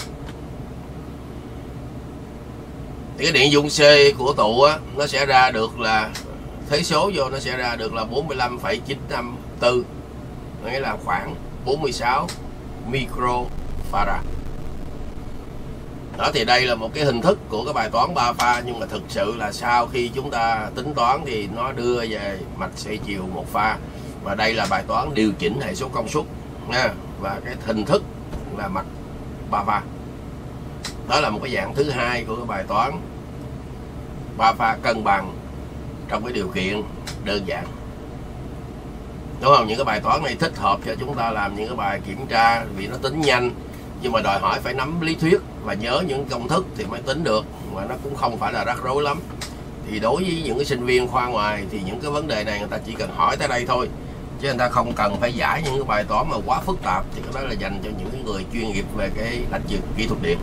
Thì cái điện dung C của tụ á, nó sẽ ra được là thế số vô nó sẽ ra được là bốn mươi lăm phẩy chín năm tư, nghĩa là khoảng bốn mươi sáu microfarad. Đó, thì đây là một cái hình thức của cái bài toán ba pha, nhưng mà thực sự là sau khi chúng ta tính toán thì nó đưa về mạch xoay chiều một pha, và đây là bài toán điều chỉnh hệ số công suất nha, và cái hình thức là mạch ba pha. Đó là một cái dạng thứ hai của cái bài toán ba pha cân bằng trong cái điều kiện đơn giản, đúng không? Những cái bài toán này thích hợp cho chúng ta làm những cái bài kiểm tra vì nó tính nhanh, nhưng mà đòi hỏi phải nắm lý thuyết và nhớ những công thức thì mới tính được, mà nó cũng không phải là rắc rối lắm. Thì đối với những cái sinh viên khoa ngoài thì những cái vấn đề này người ta chỉ cần hỏi tới đây thôi, chứ người ta không cần phải giải những cái bài toán mà quá phức tạp, thì cái đó là dành cho những người chuyên nghiệp về cái lĩnh vực kỹ thuật điện.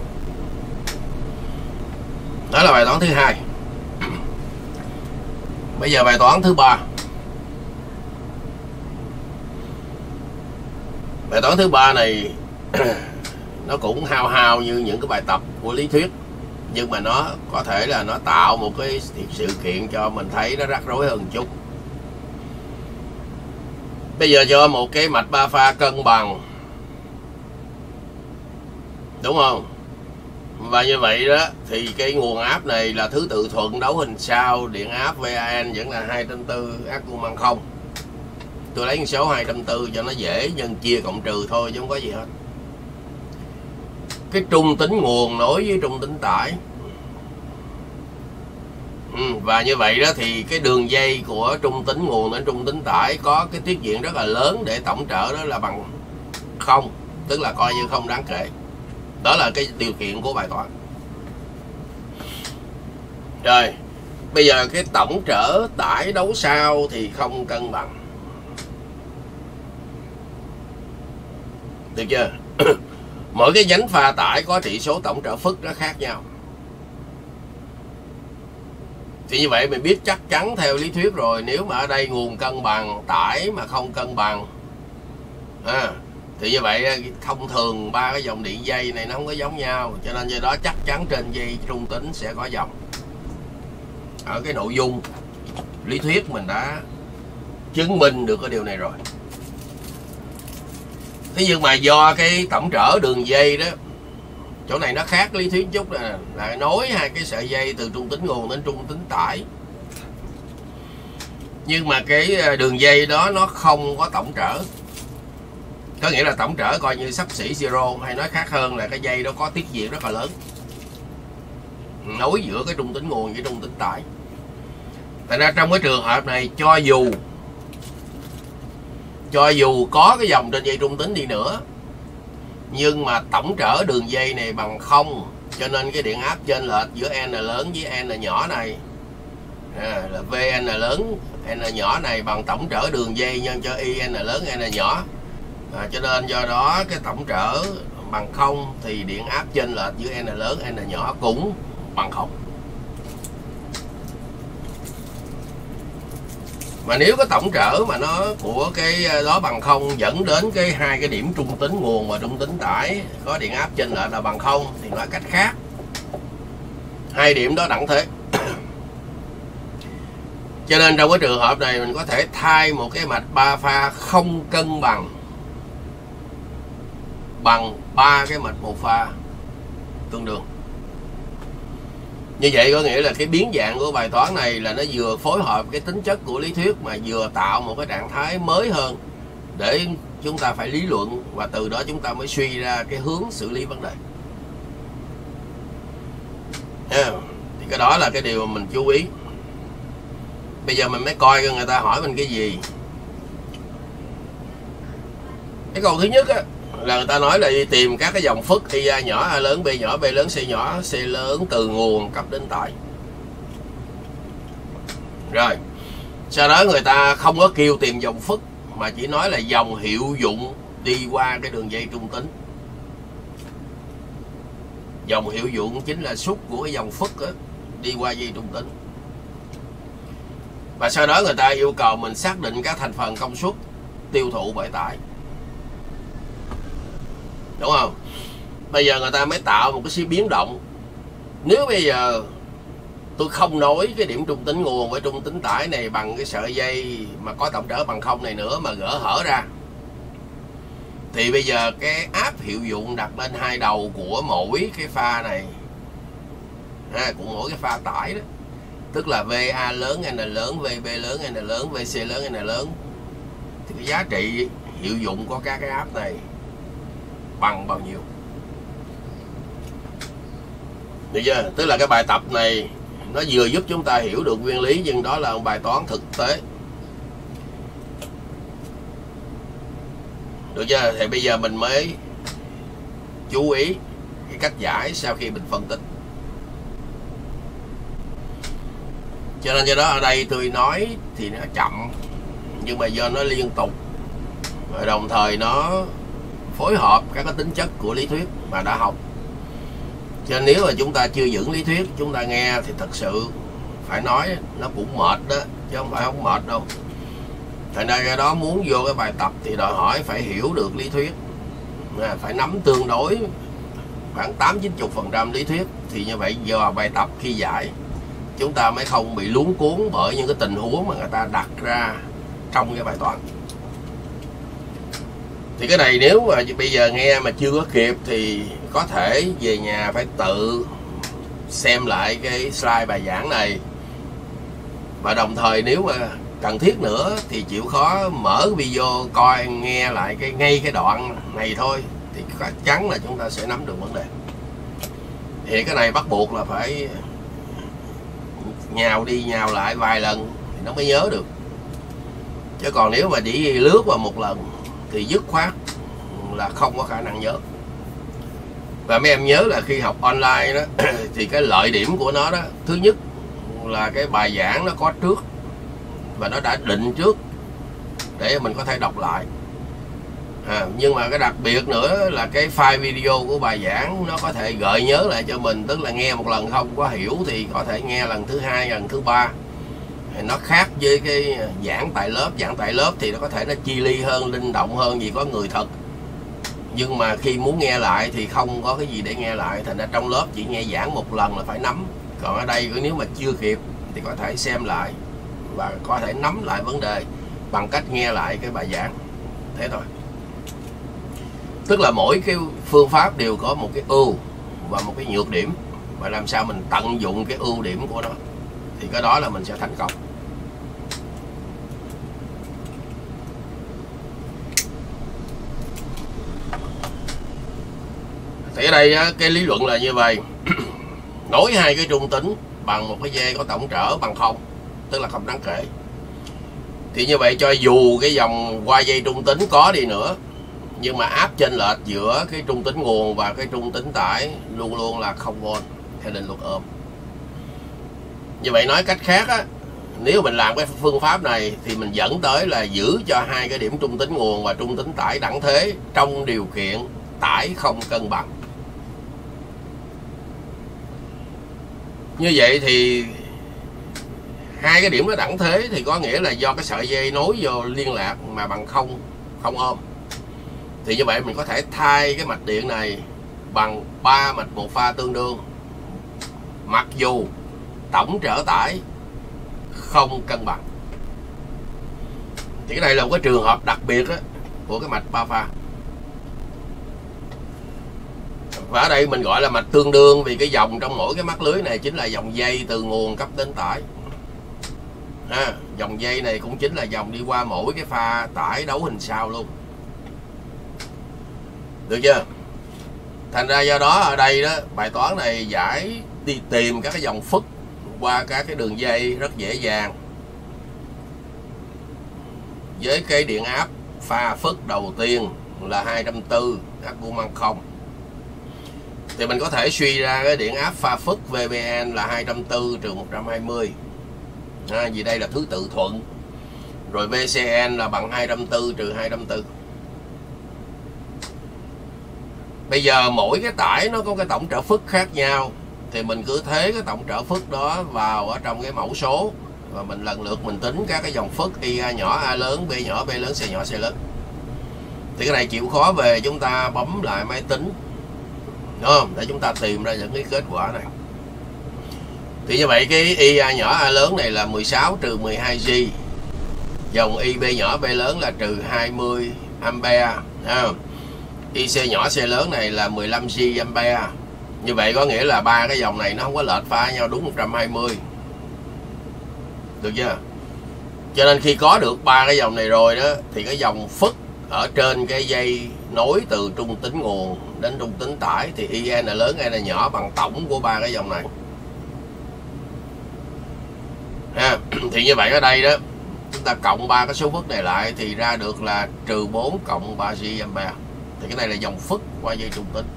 Đó là bài toán thứ hai. Bây giờ bài toán thứ ba. Bài toán thứ ba này nó cũng hao hao như những cái bài tập của lý thuyết, nhưng mà nó có thể là nó tạo một cái sự kiện cho mình thấy nó rắc rối hơn một chút. Bây giờ cho một cái mạch ba pha cân bằng, đúng không? Và như vậy đó thì cái nguồn áp này là thứ tự thuận đấu hình sau, điện áp van vẫn là hai trăm bốn mươi, áp cung bằng không. Tôi lấy số hai trăm bốn mươi cho nó dễ nhân chia cộng trừ thôi chứ không có gì hết. Cái trung tính nguồn nối với trung tính tải. Ừ, và như vậy đó thì cái đường dây của trung tính nguồn đến trung tính tải có cái tiết diện rất là lớn để tổng trở đó là bằng không, tức là coi như không đáng kể. Đó là cái điều kiện của bài toán. Rồi, bây giờ cái tổng trở tải đấu sau thì không cân bằng. Được chưa? Mỗi cái nhánh pha tải có trị số tổng trở phức nó khác nhau. Thì như vậy mình biết chắc chắn theo lý thuyết rồi, nếu mà ở đây nguồn cân bằng, tải mà không cân bằng à, thì như vậy thông thường ba cái dòng điện dây này nó không có giống nhau, cho nên do đó chắc chắn trên dây trung tính sẽ có dòng. Ở cái nội dung lý thuyết mình đã chứng minh được cái điều này rồi. Thế nhưng mà do cái tổng trở đường dây đó, chỗ này nó khác lý thuyết chút là, là nối hai cái sợi dây từ trung tính nguồn đến trung tính tải. Nhưng mà cái đường dây đó nó không có tổng trở. Có nghĩa là tổng trở coi như xấp xỉ zero, hay nói khác hơn là cái dây đó có tiết diện rất là lớn nối giữa cái trung tính nguồn với trung tính tải. Tại ra trong cái trường hợp này, cho dù cho dù có cái dòng trên dây trung tính đi nữa, nhưng mà tổng trở đường dây này bằng không, cho nên cái điện áp chênh lệch giữa N lớn với N nhỏ này à, là Vn lớn N nhỏ này bằng tổng trở đường dây nhân cho I N lớn N nhỏ à, cho nên do đó cái tổng trở bằng không thì điện áp chênh lệch giữa n lớn n nhỏ cũng bằng không. Mà nếu có tổng trở mà nó của cái đó bằng không dẫn đến cái hai cái điểm trung tính nguồn và trung tính tải có điện áp chênh lệch là bằng không, thì nói cách khác hai điểm đó đẳng thế. Cho nên trong cái trường hợp này mình có thể thay một cái mạch ba pha không cân bằng bằng ba cái mạch một pha tương đương. Như vậy có nghĩa là cái biến dạng của bài toán này là nó vừa phối hợp cái tính chất của lý thuyết mà vừa tạo một cái trạng thái mới hơn để chúng ta phải lý luận, và từ đó chúng ta mới suy ra cái hướng xử lý vấn đề. Yeah. Thì cái đó là cái điều mà mình chú ý. Bây giờ mình mới coi người ta hỏi mình cái gì. Cái câu thứ nhất á, là người ta nói là đi tìm các cái dòng phức y a nhỏ, A lớn, B nhỏ, B lớn, C nhỏ, C lớn từ nguồn cấp đến tải. Rồi sau đó người ta không có kêu tìm dòng phức mà chỉ nói là dòng hiệu dụng đi qua cái đường dây trung tính. Dòng hiệu dụng chính là suất của cái dòng phức á, đi qua dây trung tính. Và sau đó người ta yêu cầu mình xác định các thành phần công suất tiêu thụ bởi tải, đúng không? Bây giờ người ta mới tạo một cái sự biến động. Nếu bây giờ tôi không nối cái điểm trung tính nguồn với trung tính tải này bằng cái sợi dây mà có tổng trở bằng không này nữa mà gỡ hở ra, thì bây giờ cái áp hiệu dụng đặt lên hai đầu của mỗi cái pha này, à, của mỗi cái pha tải đó, tức là vê a lớn, N lớn, vê bê lớn, N lớn, vê xê lớn, N lớn, thì cái giá trị hiệu dụng của các cái áp này bằng bao nhiêu? Được chưa? Tức là cái bài tập này nó vừa giúp chúng ta hiểu được nguyên lý, nhưng đó là một bài toán thực tế. Được chưa? Thì bây giờ mình mới chú ý cái cách giải sau khi mình phân tích. Cho nên do đó ở đây tôi nói thì nó chậm, nhưng mà do nó liên tục và đồng thời nó phối hợp các cái tính chất của lý thuyết mà đã học. Cho nên nếu mà chúng ta chưa vững lý thuyết, chúng ta nghe thì thật sự phải nói nó cũng mệt đó, chứ không phải không mệt đâu. Thành ra cái đó muốn vô cái bài tập thì đòi hỏi phải hiểu được lý thuyết, phải nắm tương đối khoảng tám chín mươi phần trăm lý thuyết, thì như vậy giờ bài tập khi giải chúng ta mới không bị luống cuốn bởi những cái tình huống mà người ta đặt ra trong cái bài toán. Thì cái này nếu mà bây giờ nghe mà chưa có kịp thì có thể về nhà phải tự xem lại cái slide bài giảng này, và đồng thời nếu mà cần thiết nữa thì chịu khó mở video coi nghe lại cái ngay cái đoạn này thôi, thì chắc chắn là chúng ta sẽ nắm được vấn đề. Thì cái này bắt buộc là phải nhào đi nhào lại vài lần thì nó mới nhớ được, chứ còn nếu mà chỉ lướt qua một lần thì dứt khoát là không có khả năng nhớ. Và mấy em nhớ là khi học online đó thì cái lợi điểm của nó đó, thứ nhất là cái bài giảng nó có trước và nó đã định trước để mình có thể đọc lại. À, nhưng mà cái đặc biệt nữa là cái file video của bài giảng nó có thể gợi nhớ lại cho mình, tức là nghe một lần không có hiểu thì có thể nghe lần thứ hai, lần thứ ba. Nó khác với cái giảng tại lớp. Giảng tại lớp thì nó có thể nó chi ly hơn, linh động hơn vì có người thật, nhưng mà khi muốn nghe lại thì không có cái gì để nghe lại, thành ra trong lớp chỉ nghe giảng một lần là phải nắm. Còn ở đây nếu mà chưa kịp thì có thể xem lại và có thể nắm lại vấn đề bằng cách nghe lại cái bài giảng. Thế thôi. Tức là mỗi cái phương pháp đều có một cái ưu và một cái nhược điểm, và làm sao mình tận dụng cái ưu điểm của nó thì cái đó là mình sẽ thành công. Thì ở đây cái lý luận là như vậy. Nối hai cái trung tính bằng một cái dây có tổng trở bằng không, tức là không đáng kể, thì như vậy cho dù cái dòng qua dây trung tính có đi nữa, nhưng mà áp chênh lệch giữa cái trung tính nguồn và cái trung tính tải luôn luôn là không volt theo định luật ôm. Như vậy nói cách khác á, nếu mình làm cái phương pháp này thì mình dẫn tới là giữ cho hai cái điểm trung tính nguồn và trung tính tải đẳng thế trong điều kiện tải không cân bằng. Như vậy thì hai cái điểm nó đẳng thế thì có nghĩa là do cái sợi dây nối vô liên lạc mà bằng không không ôm. Thì như vậy mình có thể thay cái mạch điện này bằng ba mạch một pha tương đương, mặc dù tổng trở tải không cân bằng. Thì cái này là một cái trường hợp đặc biệt đó, của cái mạch ba pha. Và ở đây mình gọi là mạch tương đương vì cái dòng trong mỗi cái mắt lưới này chính là dòng dây từ nguồn cấp đến tải. À, dòng dây này cũng chính là dòng đi qua mỗi cái pha tải đấu hình sau luôn. Được chưa? Thành ra do đó ở đây đó, bài toán này giải đi tìm các cái dòng phức qua các cái đường dây rất dễ dàng. Với cái điện áp pha phức đầu tiên là hai trăm bốn mươi áp vuông mang không, thì mình có thể suy ra cái điện áp pha phức vê bê en là hai trăm bốn mươi trừ một trăm hai mươi. À, vì đây là thứ tự thuận. Rồi vê xê en là bằng hai trăm bốn mươi trừ hai trăm bốn mươi. Bây giờ mỗi cái tải nó có cái tổng trở phức khác nhau, thì mình cứ thế cái tổng trở phức đó vào ở trong cái mẫu số, và mình lần lượt mình tính các cái dòng phức i a nhỏ, a lớn, b nhỏ, b lớn, c nhỏ, c lớn. Thì cái này chịu khó về chúng ta bấm lại máy tính, đúng không? Để chúng ta tìm ra những cái kết quả này. Thì như vậy cái i a nhỏ, a lớn này là mười sáu trừ mười hai G. Dòng i b nhỏ, b lớn là trừ hai mươi ampere. i c nhỏ, c lớn này là mười lăm G ampere. Như vậy có nghĩa là ba cái dòng này nó không có lệch pha nhau đúng một trăm hai mươi. Được chưa? Cho nên khi có được ba cái dòng này rồi đó, thì cái dòng phức ở trên cái dây nối từ trung tính nguồn đến trung tính tải thì i n lớn, n nhỏ bằng tổng của ba cái dòng này. Ha, thì như vậy ở đây đó, chúng ta cộng ba cái số phức này lại thì ra được là trừ bốn cộng ba G ampere. Thì cái này là dòng phức qua dây trung tính.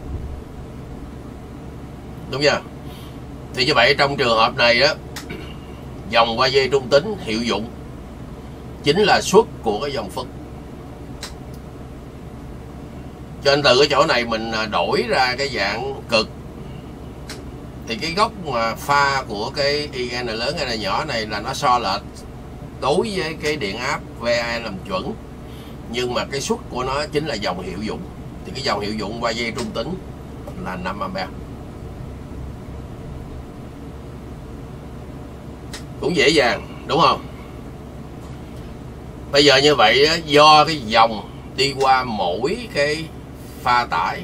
Đúng chưa? Thì như vậy trong trường hợp này đó, dòng qua dây trung tính hiệu dụng chính là suất của cái dòng phức. Cho nên từ cái chỗ này mình đổi ra cái dạng cực, thì cái góc mà pha của cái i n lớn, n nhỏ này là nó so lệch đối với cái điện áp vê a làm chuẩn, nhưng mà cái suất của nó chính là dòng hiệu dụng. Thì cái dòng hiệu dụng qua dây trung tính là năm ampere. Cũng dễ dàng, đúng không? Bây giờ như vậy do cái dòng đi qua mỗi cái pha tải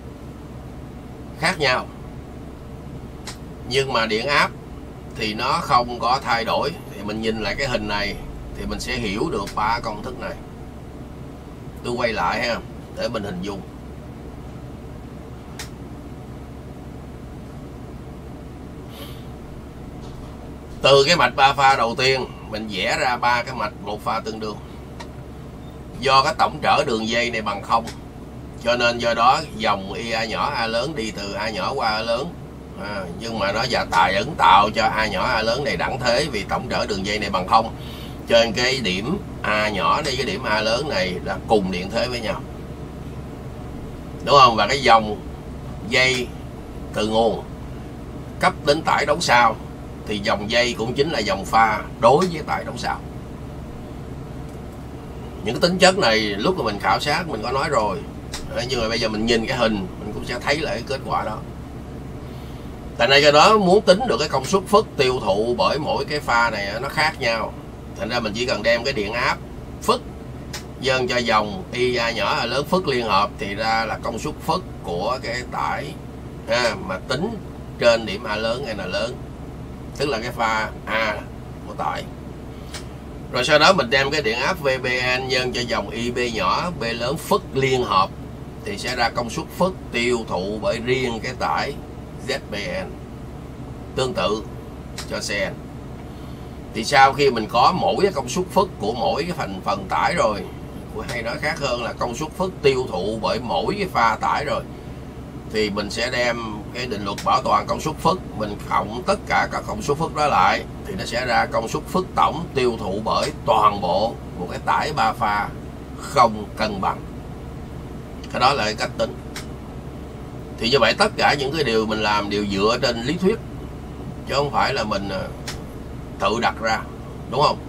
khác nhau, nhưng mà điện áp thì nó không có thay đổi, thì mình nhìn lại cái hình này thì mình sẽ hiểu được ba công thức này. Tôi quay lại ha, để mình hình dung. Từ cái mạch ba pha đầu tiên mình vẽ ra ba cái mạch một pha tương đương. Do cái tổng trở đường dây này bằng không, cho nên do đó dòng i a nhỏ, a lớn đi từ a nhỏ qua a lớn. À, nhưng mà nó giả tài ẩn tạo cho a nhỏ, a lớn này đẳng thế, vì tổng trở đường dây này bằng không, cho nên cái điểm a nhỏ đi cái điểm a lớn này là cùng điện thế với nhau, đúng không? Và cái dòng dây từ nguồn cấp đến tải đấu sau thì dòng dây cũng chính là dòng pha đối với tải đấu sau. Những cái tính chất này lúc mà mình khảo sát mình có nói rồi, nhưng mà bây giờ mình nhìn cái hình mình cũng sẽ thấy lại cái kết quả đó. Tại này cái đó muốn tính được cái công suất phức tiêu thụ bởi mỗi cái pha này nó khác nhau, thành ra mình chỉ cần đem cái điện áp phức dâng cho dòng i a nhỏ, a lớn phức liên hợp thì ra là công suất phức của cái tải ha, mà tính trên điểm a lớn, n lớn, tức là cái pha A của tải. Rồi sau đó mình đem cái điện áp vê bê en nhân cho dòng i b nhỏ, b lớn phức liên hợp thì sẽ ra công suất phức tiêu thụ bởi riêng cái tải zê bê en. Tương tự cho xê en. Thì sau khi mình có mỗi cái công suất phức của mỗi cái phần phần tải rồi, hay nói khác hơn là công suất phức tiêu thụ bởi mỗi cái pha tải rồi, thì mình sẽ đem cái định luật bảo toàn công suất phức, mình cộng tất cả các công suất phức đó lại thì nó sẽ ra công suất phức tổng tiêu thụ bởi toàn bộ một cái tải ba pha không cân bằng. Cái đó là cái cách tính. Thì như vậy tất cả những cái điều mình làm đều dựa trên lý thuyết, chứ không phải là mình tự đặt ra, đúng không?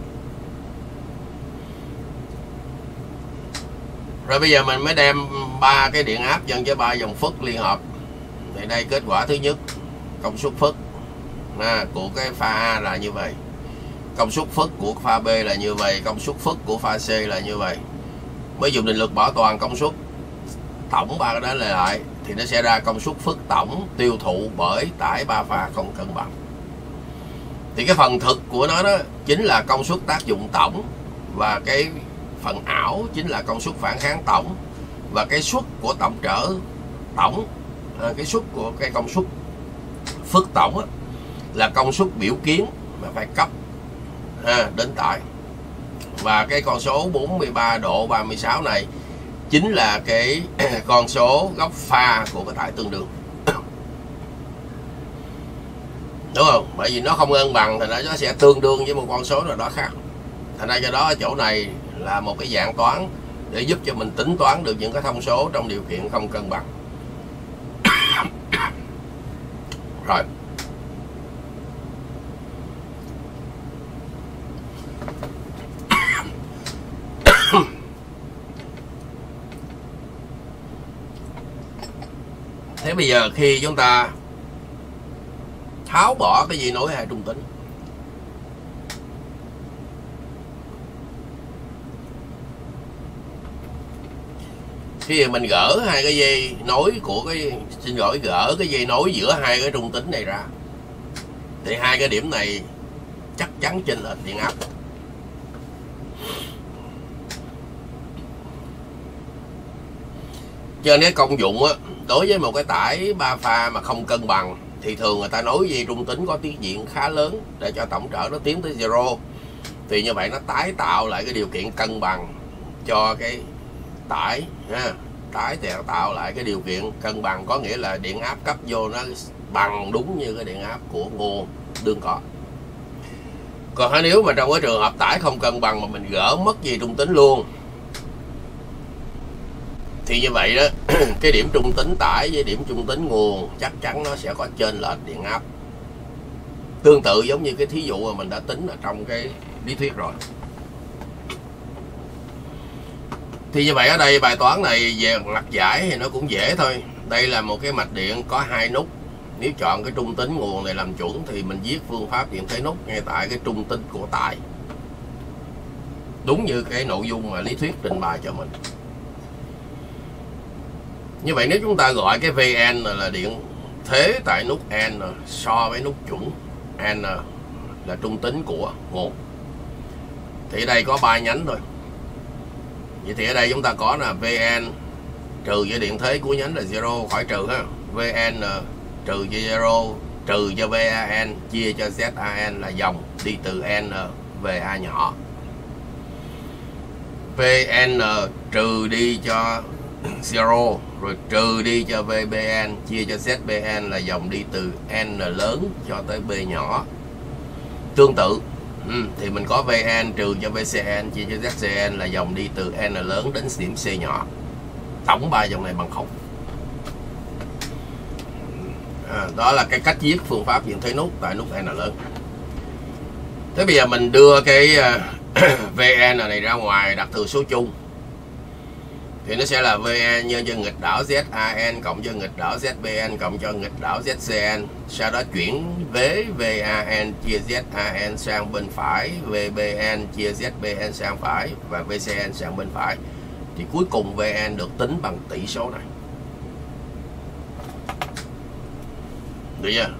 Rồi bây giờ mình mới đem ba cái điện áp nhân với ba dòng phức liên hợp. Thì đây kết quả thứ nhất, công suất phức à, của cái pha A là như vậy, công suất phức của pha B là như vậy, công suất phức của pha C là như vậy. Mới dùng định luật bảo toàn công suất tổng ba cái đó lại lại thì nó sẽ ra công suất phức tổng tiêu thụ bởi tải ba pha không cân bằng. Thì cái phần thực của nó đó chính là công suất tác dụng tổng, và cái phần ảo chính là công suất phản kháng tổng, và cái suất của tổng trở tổng, à, cái suất của cái công suất phức tổng á, là công suất biểu kiến mà phải cấp à, đến tải. Và cái con số bốn mươi ba độ ba mươi sáu này chính là cái con số góc pha của cái tải tương đương. Đúng không? Bởi vì nó không cân bằng thì nó sẽ tương đương với một con số nào đó khác. Thành ra do đó ở chỗ này là một cái dạng toán để giúp cho mình tính toán được những cái thông số trong điều kiện không cân bằng. Rồi. Thế bây giờ khi chúng ta tháo bỏ cái dây nối hai trung tính, khi mình gỡ hai cái dây nối của cái xin lỗi gỡ cái dây nối giữa hai cái trung tính này ra, thì hai cái điểm này chắc chắn chênh lệch điện áp. Cho nên công dụng á, đối với một cái tải ba pha mà không cân bằng thì thường người ta nối dây trung tính có tiết diện khá lớn để cho tổng trở nó tiến tới zero. Thì như vậy nó tái tạo lại cái điều kiện cân bằng cho cái tải ha, tái tạo lại cái điều kiện cân bằng, có nghĩa là điện áp cấp vô nó bằng đúng như cái điện áp của nguồn đương có. Còn nếu mà trong cái trường hợp tải không cân bằng mà mình gỡ mất dây trung tính luôn thì như vậy đó cái điểm trung tính tải với điểm trung tính nguồn chắc chắn nó sẽ có chênh lệch điện áp, tương tự giống như cái thí dụ mà mình đã tính ở trong cái lý thuyết rồi. Thì như vậy ở đây bài toán này về mặt giải thì nó cũng dễ thôi. Đây là một cái mạch điện có hai nút. Nếu chọn cái trung tính nguồn này làm chuẩn thì mình viết phương pháp điện thế nút ngay tại cái trung tính của tải, đúng như cái nội dung mà lý thuyết trình bày cho mình. Như vậy nếu chúng ta gọi cái Vn là điện thế tại nút N so với nút chuẩn N là trung tính của nguồn, thì ở đây có ba nhánh thôi. Vậy thì ở đây chúng ta có là Vn trừ với điện thế của nhánh là zero, khỏi trừ ha. Vn trừ cho zero trừ cho Van chia cho Zan là dòng đi từ N về A nhỏ. Vn trừ đi cho zero rồi trừ đi cho Vbn chia cho Zbn là dòng đi từ N lớn cho tới B nhỏ. Tương tự ừ, thì mình có Vn trừ cho Vcn chia cho Zcn là dòng đi từ N lớn đến điểm C nhỏ. Tổng ba dòng này bằng không. À, đó là cái cách viết phương pháp điện thế nút tại nút N lớn. Thế bây giờ mình đưa cái uh, Vn này ra ngoài đặt thừa số chung thì nó sẽ là Vn nhân cho nghịch đảo Zan cộng cho nghịch đảo Zbn cộng cho nghịch đảo Zcn. Sau đó chuyển vế Van chia Zan sang bên phải, Vbn chia Zbn sang phải và Vcn sang bên phải. Thì cuối cùng Vn được tính bằng tỷ số này. Được chưa?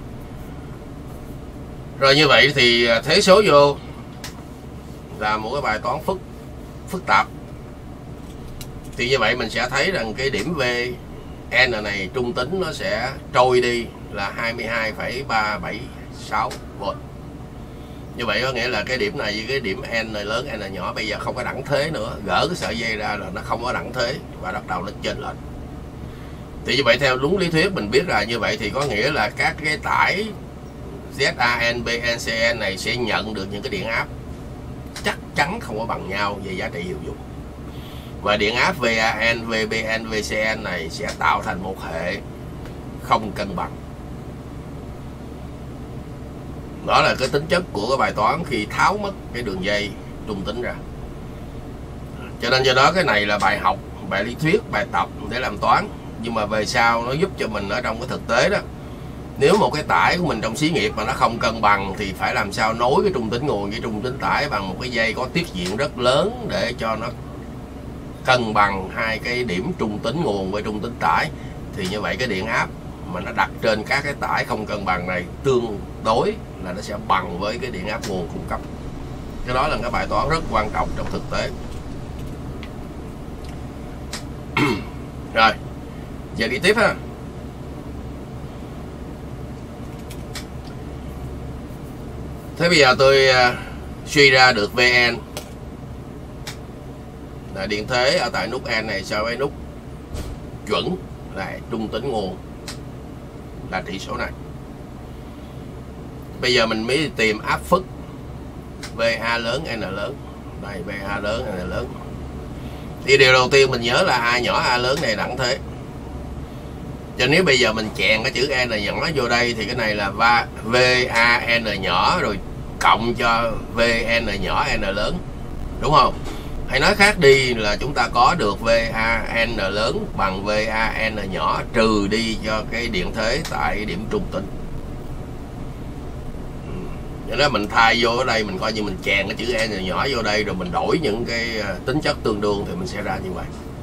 Rồi như vậy thì thế số vô là một cái bài toán phức phức tạp. Thì như vậy mình sẽ thấy rằng cái điểm Vn này trung tính nó sẽ trôi đi là hai mươi hai phẩy ba bảy sáu vôn. Như vậy có nghĩa là cái điểm này với cái điểm N lớn N nhỏ bây giờ không có đẳng thế nữa. Gỡ cái sợi dây ra là nó không có đẳng thế và bắt đầu nó chênh lệch. Thì như vậy theo đúng lý thuyết mình biết là như vậy thì có nghĩa là các cái tải Zan, Bn, Cn này sẽ nhận được những cái điện áp chắc chắn không có bằng nhau về giá trị hiệu dụng. Và điện áp vê a en, vê bê en, vê xê en này sẽ tạo thành một hệ không cân bằng. Đó là cái tính chất của cái bài toán khi tháo mất cái đường dây trung tính ra. Cho nên do đó cái này là bài học, bài lý thuyết, bài tập để làm toán. Nhưng mà về sau nó giúp cho mình ở trong cái thực tế đó. Nếu một cái tải của mình trong xí nghiệp mà nó không cân bằng thì phải làm sao nối cái trung tính nguồn với trung tính tải bằng một cái dây có tiết diện rất lớn để cho nó cân bằng hai cái điểm trung tính nguồn với trung tính tải. Thì như vậy cái điện áp mà nó đặt trên các cái tải không cân bằng này tương đối là nó sẽ bằng với cái điện áp nguồn cung cấp. Cái đó là cái bài toán rất quan trọng trong thực tế. Rồi, giờ đi tiếp ha. Thế bây giờ tôi uh, suy ra được vê en là điện thế ở tại nút N này so với nút chuẩn là trung tính nguồn là trị số này. Bây giờ mình mới tìm áp phức vê a lớn N lớn. Đây, vê a lớn N lớn. Thì điều đầu tiên mình nhớ là A nhỏ A lớn này đẳng thế. Cho nếu bây giờ mình chèn cái chữ N nhỏ vô đây thì cái này là vê a en nhỏ rồi cộng cho vê en nhỏ N lớn, đúng không? Hay nói khác đi là chúng ta có được vê a en lớn bằng vê a en nhỏ trừ đi cho cái điện thế tại điểm trung tính. Cho nên mình thay vô ở đây, mình coi như mình chèn cái chữ N nhỏ vô đây rồi mình đổi những cái tính chất tương đương thì mình sẽ ra như vậy.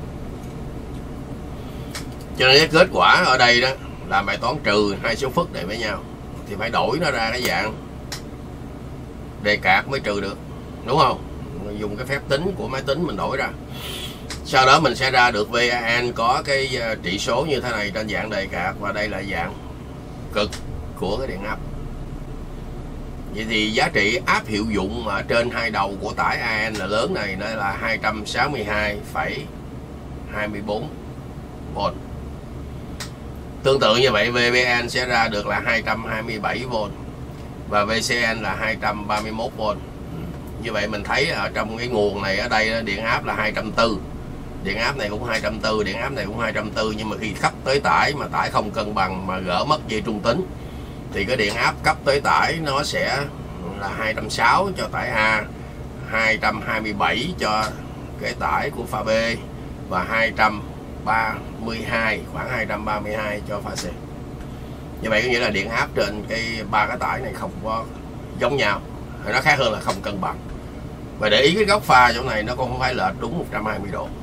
Cho nên cái kết quả ở đây đó là bài toán trừ hai số phức này với nhau thì phải đổi nó ra cái dạng đề cạc mới trừ được, đúng không? Mình dùng cái phép tính của máy tính mình đổi ra. Sau đó mình sẽ ra được vê a en có cái trị số như thế này trên dạng đề cạc, và đây là dạng cực của cái điện áp. Vậy thì giá trị áp hiệu dụng ở trên hai đầu của tải a en là lớn này nó là hai trăm sáu mươi hai phẩy hai mươi bốn vôn. Tương tự như vậy vê bê en sẽ ra được là hai trăm hai mươi bảy vôn và vê xê en là hai trăm ba mươi mốt vôn. Như vậy mình thấy ở trong cái nguồn này ở đây điện áp là hai trăm bốn mươi. Điện áp này cũng hai trăm bốn mươi, điện áp này cũng hai trăm bốn mươi, nhưng mà khi cấp tới tải mà tải không cân bằng mà gỡ mất dây trung tính thì cái điện áp cấp tới tải nó sẽ là hai trăm sáu mươi cho tải A, hai trăm hai mươi bảy cho cái tải của pha B và hai trăm ba mươi hai, khoảng hai trăm ba mươi hai cho pha C. Như vậy có nghĩa là điện áp trên cái ba cái tải này không có giống nhau, nó khác hơn là không cân bằng. Và để ý cái góc pha chỗ này nó cũng không phải lệch đúng một trăm hai mươi độ.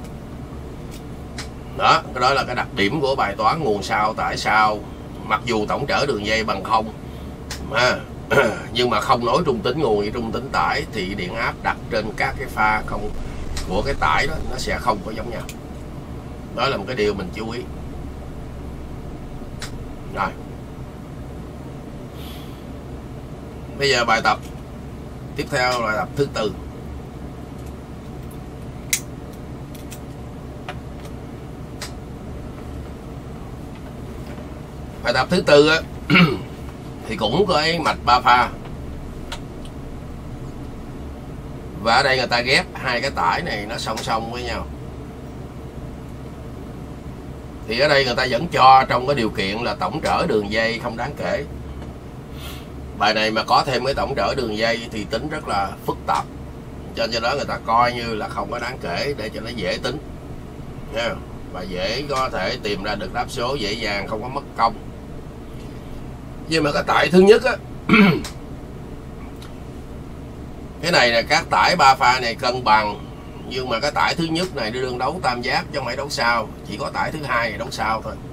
Đó, cái đó là cái đặc điểm của bài toán nguồn sao tải sao. Mặc dù tổng trở đường dây bằng không mà nhưng mà không nối trung tính nguồn với trung tính tải thì điện áp đặt trên các cái pha không của cái tải đó nó sẽ không có giống nhau. Đó là một cái điều mình chú ý. Rồi, bây giờ bài tập tiếp theo là bài tập thứ tư. Bài tập thứ tư á, thì cũng có cái mạch ba pha, và ở đây người ta ghép hai cái tải này nó song song với nhau. Thì ở đây người ta vẫn cho trong cái điều kiện là tổng trở đường dây không đáng kể. Bài này mà có thêm cái tổng trở đường dây thì tính rất là phức tạp, cho nên đó người ta coi như là không có đáng kể để cho nó dễ tính nha, và dễ có thể tìm ra được đáp số dễ dàng, không có mất công. Nhưng mà cái tải thứ nhất á cái này là các tải ba pha này cân bằng, nhưng mà cái tải thứ nhất này đưa đương đấu tam giác chứ không phải đấu sao, chỉ có tải thứ hai này đấu sao thôi.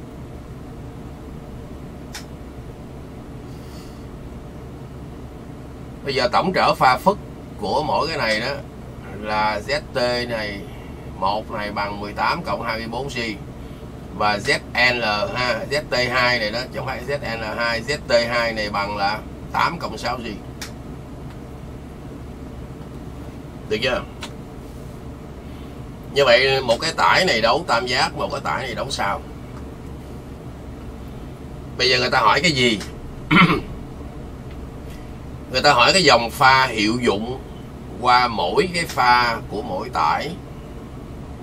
Bây giờ tổng trở pha phức của mỗi cái này đó là zê tê này một này bằng mười tám cộng hai mươi bốn gi, và zét lờ ha, zét tê hai này đó chứ không phải zét lờ hai, zét tê hai này bằng là tám cộng sáu gi. Được chưa? Như vậy một cái tải này đấu tam giác, một cái tải này đấu sao. Bây giờ người ta hỏi cái gì? Người ta hỏi cái dòng pha hiệu dụng qua mỗi cái pha của mỗi tải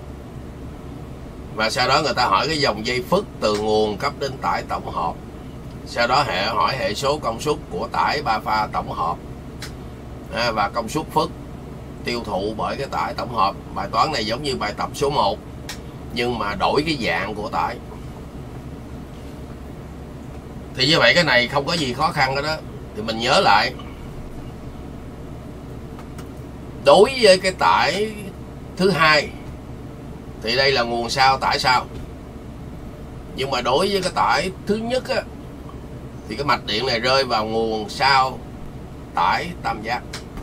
Và sau đó người ta hỏi cái dòng dây phức từ nguồn cấp đến tải tổng hợp. Sau đó hệ hỏi hệ số công suất của tải ba pha tổng hợp à, và công suất phức tiêu thụ bởi cái tải tổng hợp. Bài toán này giống như bài tập số một nhưng mà đổi cái dạng của tải. Thì như vậy cái này không có gì khó khăn đó, đó. Thì mình nhớ lại, đối với cái tải thứ hai thì đây là nguồn sau tải sau. Nhưng mà đối với cái tải thứ nhất á, thì cái mạch điện này rơi vào nguồn sau tải tam giác,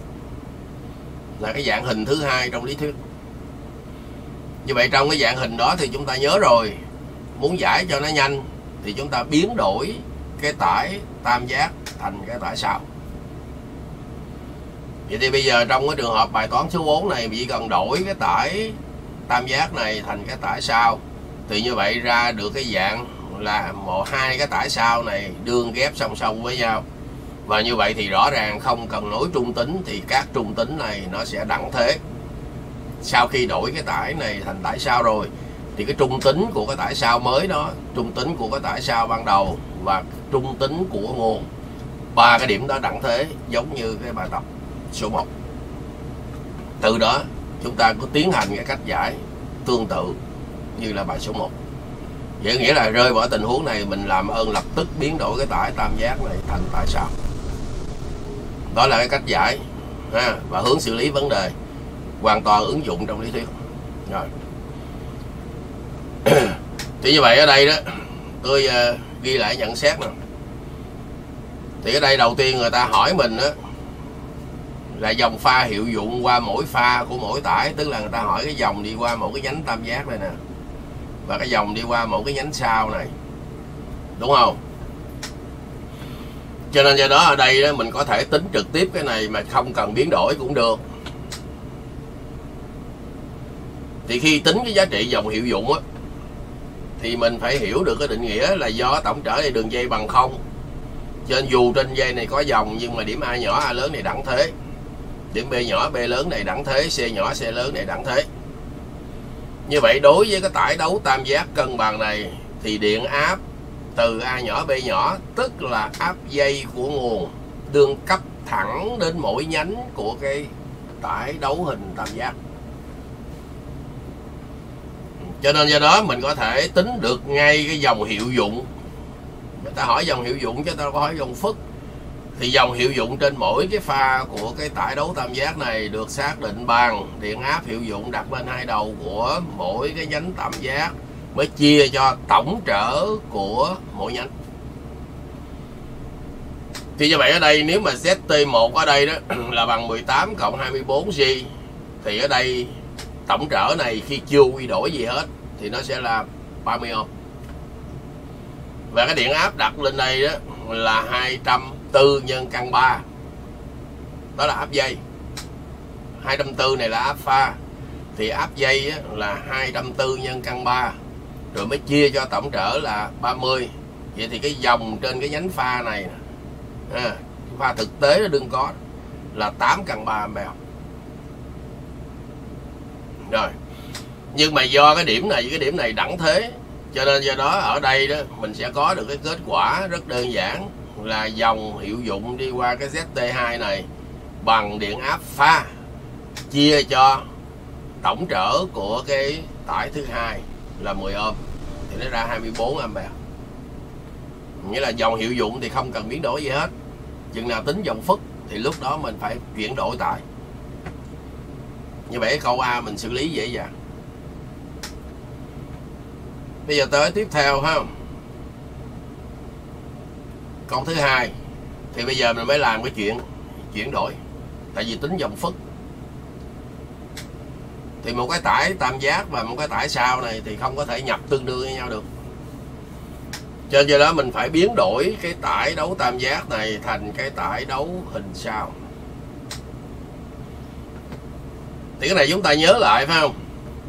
là cái dạng hình thứ hai trong lý thuyết. Như vậy trong cái dạng hình đó thì chúng ta nhớ rồi, muốn giải cho nó nhanh thì chúng ta biến đổi cái tải tam giác thành cái tải sau. Vậy thì bây giờ trong cái trường hợp bài toán số bốn này, chỉ cần đổi cái tải tam giác này thành cái tải sau thì như vậy ra được cái dạng là một hai cái tải sau này đương ghép song song với nhau. Và như vậy thì rõ ràng không cần nối trung tính thì các trung tính này nó sẽ đẳng thế. Sau khi đổi cái tải này thành tải sau rồi thì cái trung tính của cái tải sau mới đó, trung tính của cái tải sau ban đầu và trung tính của nguồn, ba cái điểm đó đẳng thế giống như cái bài tập số một. Từ đó chúng ta có tiến hành cái cách giải tương tự như là bài số một. Vậy nghĩa là rơi vào tình huống này mình làm ơn lập tức biến đổi cái tải tam giác này thành tải sau. Đó là cái cách giải ha, và hướng xử lý vấn đề hoàn toàn ứng dụng trong lý thuyết. Rồi. Thì như vậy ở đây đó tôi uh, ghi lại nhận xét nè. Thì ở đây đầu tiên người ta hỏi mình đó là dòng pha hiệu dụng qua mỗi pha của mỗi tải, tức là người ta hỏi cái dòng đi qua một cái nhánh tam giác này nè và cái dòng đi qua một cái nhánh sau này, đúng không? Cho nên do đó ở đây đó mình có thể tính trực tiếp cái này mà không cần biến đổi cũng được. Thì khi tính cái giá trị dòng hiệu dụng á thì mình phải hiểu được cái định nghĩa là do tổng trở lại đường dây bằng không. Cho nên dù trên dây này có dòng nhưng mà điểm A nhỏ A lớn này đẳng thế, điểm B nhỏ B lớn này đẳng thế, C nhỏ C lớn này đẳng thế. Như vậy đối với cái tải đấu tam giác cân bằng này thì điện áp từ A nhỏ B nhỏ, tức là áp dây của nguồn, đương cấp thẳng đến mỗi nhánh của cái tải đấu hình tam giác. Cho nên do đó mình có thể tính được ngay cái dòng hiệu dụng. Người ta hỏi dòng hiệu dụng chứ ta có hỏi dòng phức. Thì dòng hiệu dụng trên mỗi cái pha của cái tải đấu tam giác này được xác định bằng điện áp hiệu dụng đặt bên hai đầu của mỗi cái nhánh tam giác mới chia cho tổng trở của mỗi nhánh. Thì như vậy ở đây nếu mà Z T một ở đây đó là bằng mười tám cộng hai mươi bốn G, thì ở đây tổng trở này khi chưa quy đổi gì hết thì nó sẽ là ba mươi ohm. Và cái điện áp đặt lên đây đó là hai trăm bốn nhân căn ba. Đó là áp dây. hai trăm bốn này là áp pha. Thì áp dây là hai trăm bốn nhân căn ba. Rồi mới chia cho tổng trở là ba mươi. Vậy thì cái dòng trên cái nhánh pha này à, pha thực tế nó đừng có là tám căn ba ampere. Rồi. Nhưng mà do cái điểm này với cái điểm này đẳng thế, cho nên do đó ở đây đó mình sẽ có được cái kết quả rất đơn giản là dòng hiệu dụng đi qua cái Z T hai này bằng điện áp pha chia cho tổng trở của cái tải thứ hai là mười ohm thì nó ra hai mươi bốn ampere. Nghĩa là dòng hiệu dụng thì không cần biến đổi gì hết. Chừng nào tính dòng phức thì lúc đó mình phải chuyển đổi tải. Như vậy câu A mình xử lý dễ dàng. Bây giờ tới tiếp theo ha. Câu thứ hai thì bây giờ mình mới làm cái chuyện chuyển đổi. Tại vì tính dòng phức thì một cái tải tam giác và một cái tải sau này thì không có thể nhập tương đương với nhau được. Cho nên do đó mình phải biến đổi cái tải đấu tam giác này thành cái tải đấu hình sau. Thì cái này chúng ta nhớ lại phải không?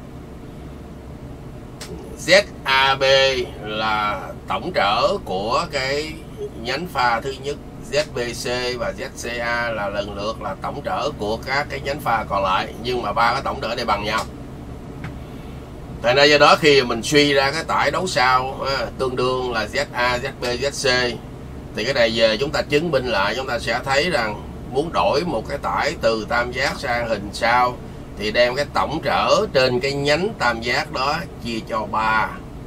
Z A B là tổng trở của cái nhánh pha thứ nhất, Z B C và Z C A là lần lượt là tổng trở của các cái nhánh pha còn lại, nhưng mà ba cái tổng trở này bằng nhau. Tại ra do đó khi mình suy ra cái tải đấu sao à, tương đương là Z A, Z B, Z C, thì cái này về chúng ta chứng minh lại, chúng ta sẽ thấy rằng muốn đổi một cái tải từ tam giác sang hình sao thì đem cái tổng trở trên cái nhánh tam giác đó chia cho ba,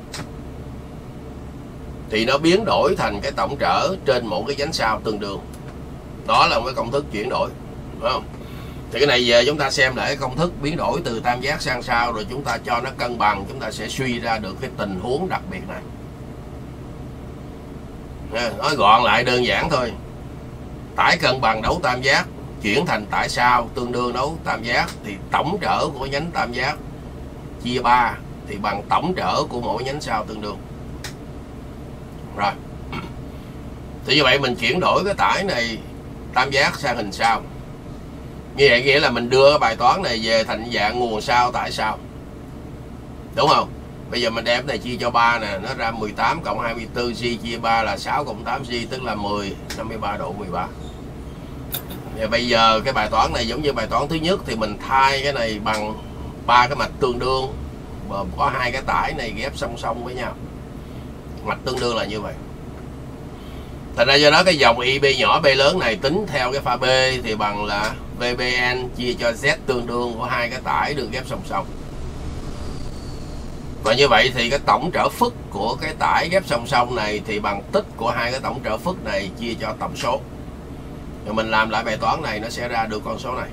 thì nó biến đổi thành cái tổng trở trên một cái nhánh sao tương đương. Đó là một cái công thức chuyển đổi, đúng không? Thì cái này về chúng ta xem lại cái công thức biến đổi từ tam giác sang sao, rồi chúng ta cho nó cân bằng, chúng ta sẽ suy ra được cái tình huống đặc biệt này. Nói gọn lại đơn giản thôi, tải cân bằng đấu tam giác chuyển thành tải sao tương đương đấu tam giác, thì tổng trở của nhánh tam giác chia ba thì bằng tổng trở của mỗi nhánh sao tương đương. Rồi, thì như vậy mình chuyển đổi cái tải này tam giác sang hình sao. Như vậy nghĩa là mình đưa cái bài toán này về thành dạng nguồn sao tải sao, đúng không? Bây giờ mình đem cái này chia cho ba nè, nó ra mười tám cộng hai mươi tư, G chia ba là sáu cộng tám G, tức là mười, năm mươi ba độ mười ba. Thì bây giờ cái bài toán này giống như bài toán thứ nhất, thì mình thay cái này bằng ba cái mạch tương đương, có hai cái tải này ghép song song với nhau. Mạch tương đương là như vậy. Thành ra do đó cái dòng i bê nhỏ B lớn này tính theo cái pha B thì bằng là vê bê en chia cho Z tương đương của hai cái tải được ghép song song. Và như vậy thì cái tổng trở phức của cái tải ghép song song này thì bằng tích của hai cái tổng trở phức này chia cho tổng số. Rồi mình làm lại bài toán này nó sẽ ra được con số này.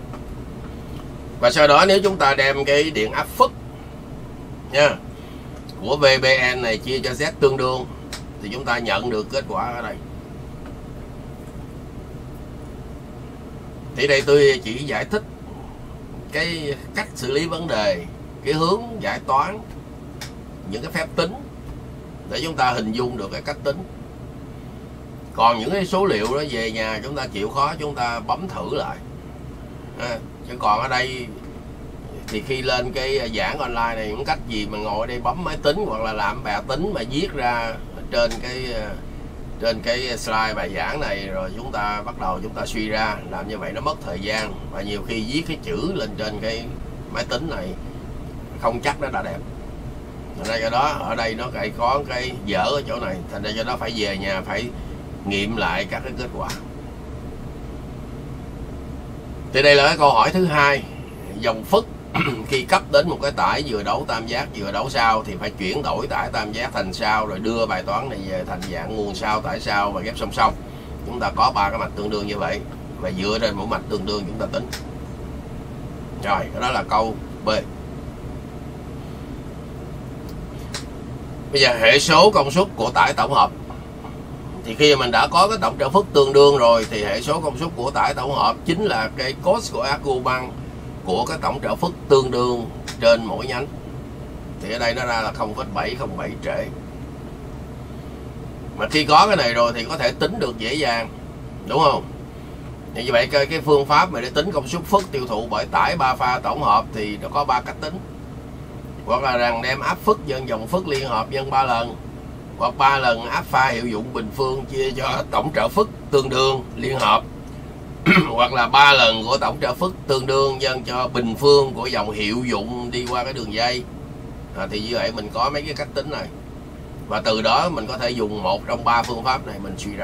Và sau đó nếu chúng ta đem cái điện áp phức nha của vê bê en này chia cho Z tương đương thì chúng ta nhận được kết quả ở đây. Thì đây tôi chỉ giải thích cái cách xử lý vấn đề, cái hướng giải toán, những cái phép tính để chúng ta hình dung được cái cách tính. Còn những cái số liệu đó về nhà chúng ta chịu khó chúng ta bấm thử lại à, chứ còn ở đây thì khi lên cái giảng online này những cách gì mà ngồi ở đây bấm máy tính hoặc là làm bài tính mà viết ra trên cái trên cái slide bài giảng này, rồi chúng ta bắt đầu chúng ta suy ra, làm như vậy nó mất thời gian, và nhiều khi viết cái chữ lên trên cái máy tính này không chắc nó đã đẹp. Thành ra do đó ở đây nó lại có cái dở ở chỗ này, thành ra do đó phải về nhà phải nghiệm lại các cái kết quả. Thì đây là cái câu hỏi thứ hai, dòng phức khi cấp đến một cái tải vừa đấu tam giác vừa đấu sao thì phải chuyển đổi tải tam giác thành sao, rồi đưa bài toán này về thành dạng nguồn sao tải sao và ghép song song. Chúng ta có ba cái mạch tương đương như vậy và dựa trên mỗi mạch tương đương chúng ta tính. Rồi, đó là câu B. Bây giờ hệ số công suất của tải tổng hợp. Thì khi mình đã có cái tổng trở phức tương đương rồi thì hệ số công suất của tải tổng hợp chính là cái cos của argument của cái tổng trở phức tương đương trên mỗi nhánh. Thì ở đây nó ra là không phẩy bảy không bảy trễ. Mà khi có cái này rồi thì có thể tính được dễ dàng, đúng không? Thì như vậy cái, cái phương pháp mà để tính công suất phức tiêu thụ bởi tải ba pha tổng hợp thì nó có ba cách tính. Hoặc là rằng đem áp phức nhân dòng phức liên hợp nhân ba lần, hoặc ba lần áp pha hiệu dụng bình phương chia cho tổng trở phức tương đương liên hợp, hoặc là ba lần của tổng trở phức tương đương nhân cho bình phương của dòng hiệu dụng đi qua cái đường dây. À, thì như vậy mình có mấy cái cách tính này, và từ đó mình có thể dùng một trong ba phương pháp này mình suy ra.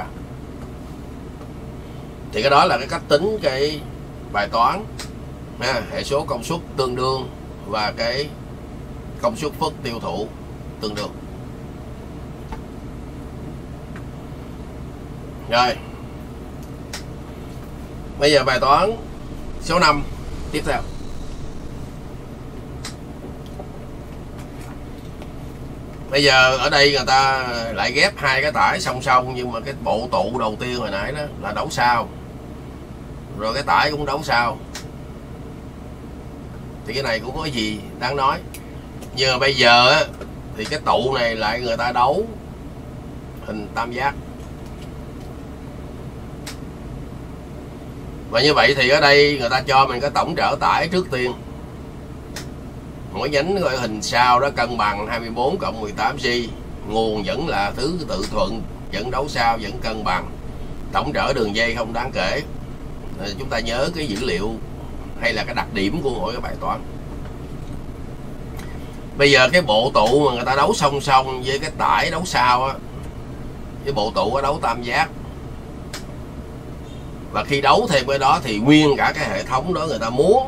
Thì cái đó là cái cách tính cái bài toán à, hệ số công suất tương đương và cái công suất phức tiêu thụ tương đương. Rồi, bây giờ bài toán số năm tiếp theo. Bây giờ ở đây người ta lại ghép hai cái tải song song, nhưng mà cái bộ tụ đầu tiên hồi nãy đó là đấu sao, rồi cái tải cũng đấu sao, thì cái này cũng có gì đáng nói. Nhưng mà bây giờ á, thì cái tụ này lại người ta đấu hình tam giác. Và như vậy thì ở đây người ta cho mình cái tổng trở tải trước tiên. Mỗi nhánh gọi hình sao đó cân bằng hai mươi bốn cộng mười tám G. Nguồn vẫn là thứ tự thuận, vẫn đấu sao, vẫn cân bằng. Tổng trở đường dây không đáng kể. Chúng ta nhớ cái dữ liệu hay là cái đặc điểm của mỗi cái bài toán. Bây giờ cái bộ tụ mà người ta đấu song song với cái tải đấu sao á, cái bộ tụ ở đấu tam giác, và khi đấu thêm cái đó thì nguyên cả cái hệ thống đó người ta muốn,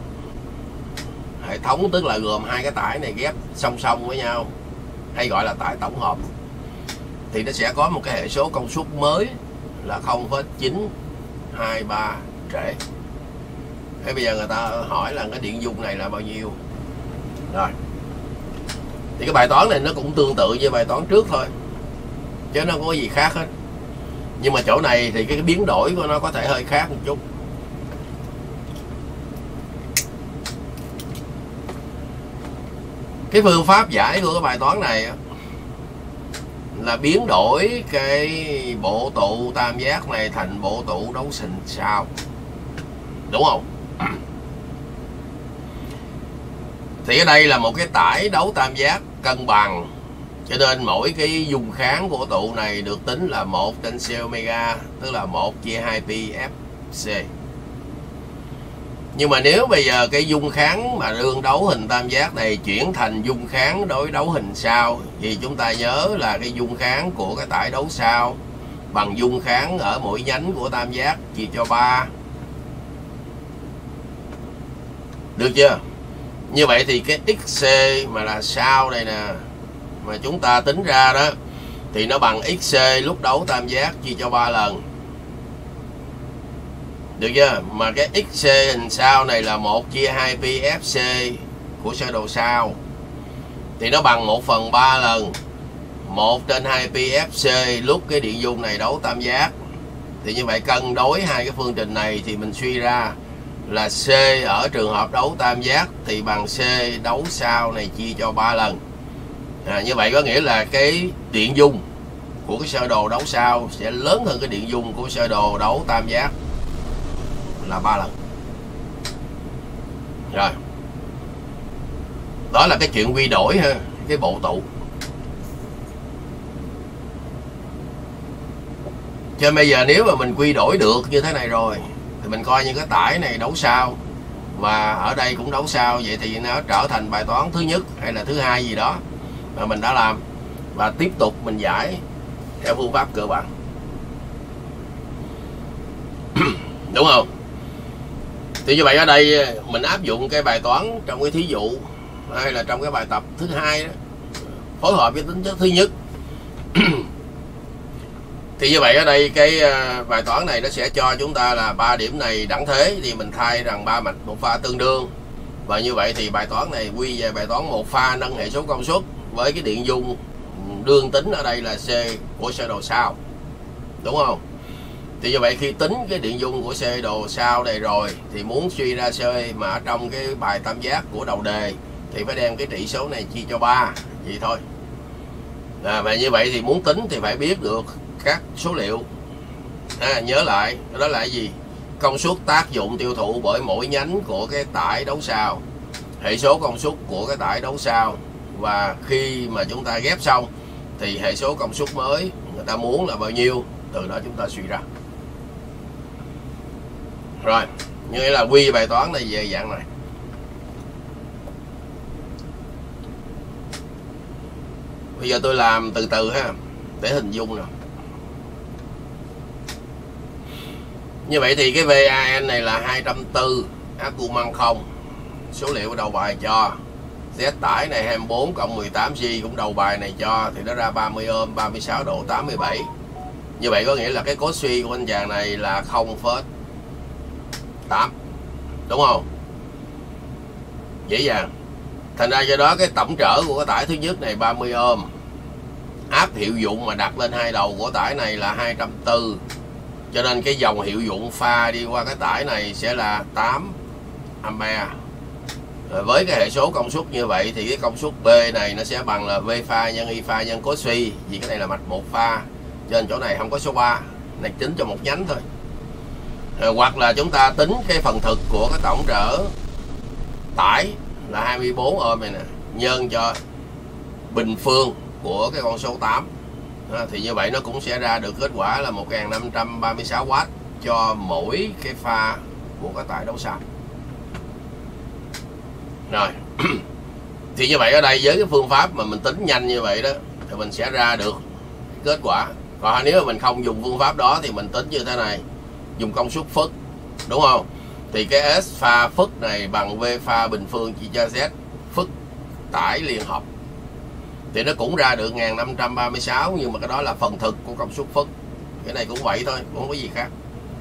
hệ thống tức là gồm hai cái tải này ghép song song với nhau, hay gọi là tải tổng hợp, thì nó sẽ có một cái hệ số công suất mới là không phẩy chín hai ba trễ. Thế bây giờ người ta hỏi là cái điện dung này là bao nhiêu. Rồi thì cái bài toán này nó cũng tương tự như bài toán trước thôi, chứ nó không có gì khác hết. Nhưng mà chỗ này thì cái biến đổi của nó có thể hơi khác một chút. Cái phương pháp giải của cái bài toán này là biến đổi cái bộ tụ tam giác này thành bộ tụ đấu hình sao, đúng không? Thì ở đây là một cái tải đấu tam giác cân bằng, cho nên mỗi cái dung kháng của tụ này được tính là một trên C omega, tức là một chia hai pi F C. Nhưng mà nếu bây giờ cái dung kháng mà đương đấu hình tam giác này chuyển thành dung kháng đối đấu hình sao, thì chúng ta nhớ là cái dung kháng của cái tải đấu sao bằng dung kháng ở mỗi nhánh của tam giác chia cho ba. Được chưa? Như vậy thì cái xc mà là sao đây nè, mà chúng ta tính ra đó, thì nó bằng xc lúc đấu tam giác chia cho ba lần. Được chưa? Mà cái xc hình sao này là một chia hai pi F C của sơ đồ sao, thì nó bằng một phần ba lần một trên hai pi F C lúc cái điện dung này đấu tam giác. Thì như vậy cân đối hai cái phương trình này thì mình suy ra là C ở trường hợp đấu tam giác thì bằng C đấu sao này chia cho ba lần. À, như vậy có nghĩa là cái điện dung của cái sơ đồ đấu sao sẽ lớn hơn cái điện dung của sơ đồ đấu tam giác là ba lần. Rồi, đó là cái chuyện quy đổi ha, cái bộ tụ. Cho nên bây giờ nếu mà mình quy đổi được như thế này rồi thì mình coi như cái tải này đấu sao và ở đây cũng đấu sao, vậy thì nó trở thành bài toán thứ nhất hay là thứ hai gì đó mà mình đã làm, và tiếp tục mình giải theo phương pháp cơ bản. Đúng không? Thì như vậy ở đây mình áp dụng cái bài toán trong cái thí dụ hay là trong cái bài tập thứ hai đó, phối hợp với tính chất thứ nhất. Thì như vậy ở đây cái bài toán này nó sẽ cho chúng ta là ba điểm này đẳng thế, thì mình thay rằng ba mạch một pha tương đương, và như vậy thì bài toán này quy về bài toán một pha nâng hệ số công suất với cái điện dung đương tính ở đây là C của sơ đồ sao, đúng không? Thì như vậy khi tính cái điện dung của sơ đồ sao này rồi thì muốn suy ra C mà ở trong cái bài tam giác của đầu đề thì phải đem cái trị số này chia cho ba, vậy thôi. À, và như vậy thì muốn tính thì phải biết được các số liệu. À, nhớ lại đó là cái gì? Công suất tác dụng tiêu thụ bởi mỗi nhánh của cái tải đấu sao, hệ số công suất của cái tải đấu sao, và khi mà chúng ta ghép xong thì hệ số công suất mới người ta muốn là bao nhiêu, từ đó chúng ta suy ra. Rồi, như nghĩa là quy bài toán này về dạng này. Bây giờ tôi làm từ từ ha, để hình dung nè. Như vậy thì cái van này là hai trăm bốn, Accuman không. Số liệu đầu bài cho. Z tải này hai mươi bốn cộng mười tám G cũng đầu bài này cho, thì nó ra ba mươi ohm, ba mươi sáu độ tám mươi bảy. Như vậy có nghĩa là cái cos suy của anh chàng này là không phẩy tám, đúng không? Dễ dàng. Thành ra do đó cái tổng trở của cái tải thứ nhất này ba mươi ohm, áp hiệu dụng mà đặt lên hai đầu của tải này là hai trăm bốn, cho nên cái dòng hiệu dụng pha đi qua cái tải này sẽ là tám ampere. Với cái hệ số công suất như vậy thì cái công suất B này nó sẽ bằng là V pha nhân Y pha nhân cos suy, vì cái này là mạch một pha, cho nên chỗ này không có số ba, này tính cho một nhánh thôi. À, hoặc là chúng ta tính cái phần thực của cái tổng trở tải là hai mươi bốn ohm này nè, nhân cho bình phương của cái con số tám. À, thì như vậy nó cũng sẽ ra được kết quả là một nghìn năm trăm ba mươi sáu oát cho mỗi cái pha của cái tải đấu sao. Rồi Thì như vậy ở đây với cái phương pháp mà mình tính nhanh như vậy đó thì mình sẽ ra được kết quả. Còn nếu mà mình không dùng phương pháp đó thì mình tính như thế này, dùng công suất phức, đúng không? Thì cái S pha phức này bằng V pha bình phương chia cho Z phức tải liên hợp, thì nó cũng ra được một nghìn năm trăm ba mươi sáu, nhưng mà cái đó là phần thực của công suất phức. Cái này cũng vậy thôi, cũng không có gì khác.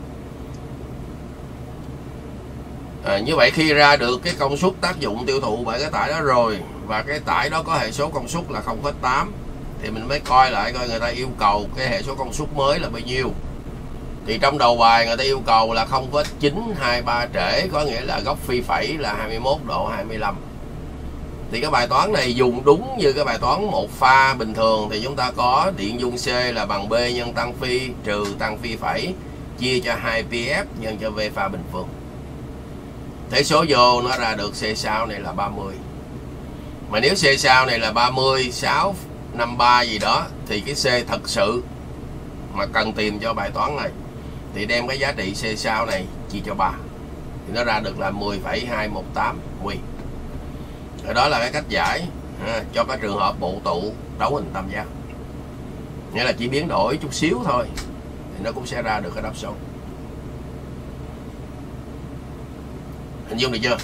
À, như vậy khi ra được cái công suất tác dụng tiêu thụ bởi cái tải đó rồi, và cái tải đó có hệ số công suất là không phẩy tám, thì mình mới coi lại coi người ta yêu cầu cái hệ số công suất mới là bao nhiêu. Thì trong đầu bài người ta yêu cầu là không phẩy chín hai ba trễ, có nghĩa là góc phi phẩy là hai mươi mốt độ hai mươi lăm. Thì cái bài toán này dùng đúng như cái bài toán một pha bình thường, thì chúng ta có điện dung C là bằng B nhân tăng phi trừ tăng phi phẩy chia cho hai pi ép nhân cho V pha bình phương. Thế số vô nó ra được C sao này là ba mươi. Mà nếu C sao này là ba mươi, sáu, năm mươi ba gì đó, thì cái C thật sự mà cần tìm cho bài toán này thì đem cái giá trị C sao này chia cho ba, thì nó ra được là mười phẩy hai một tám nguyên. Đó là cái cách giải à, cho cái trường hợp bộ tụ đấu hình tam giác. Nghĩa là chỉ biến đổi chút xíu thôi thì nó cũng sẽ ra được cái đáp số. Hình dung được chưa?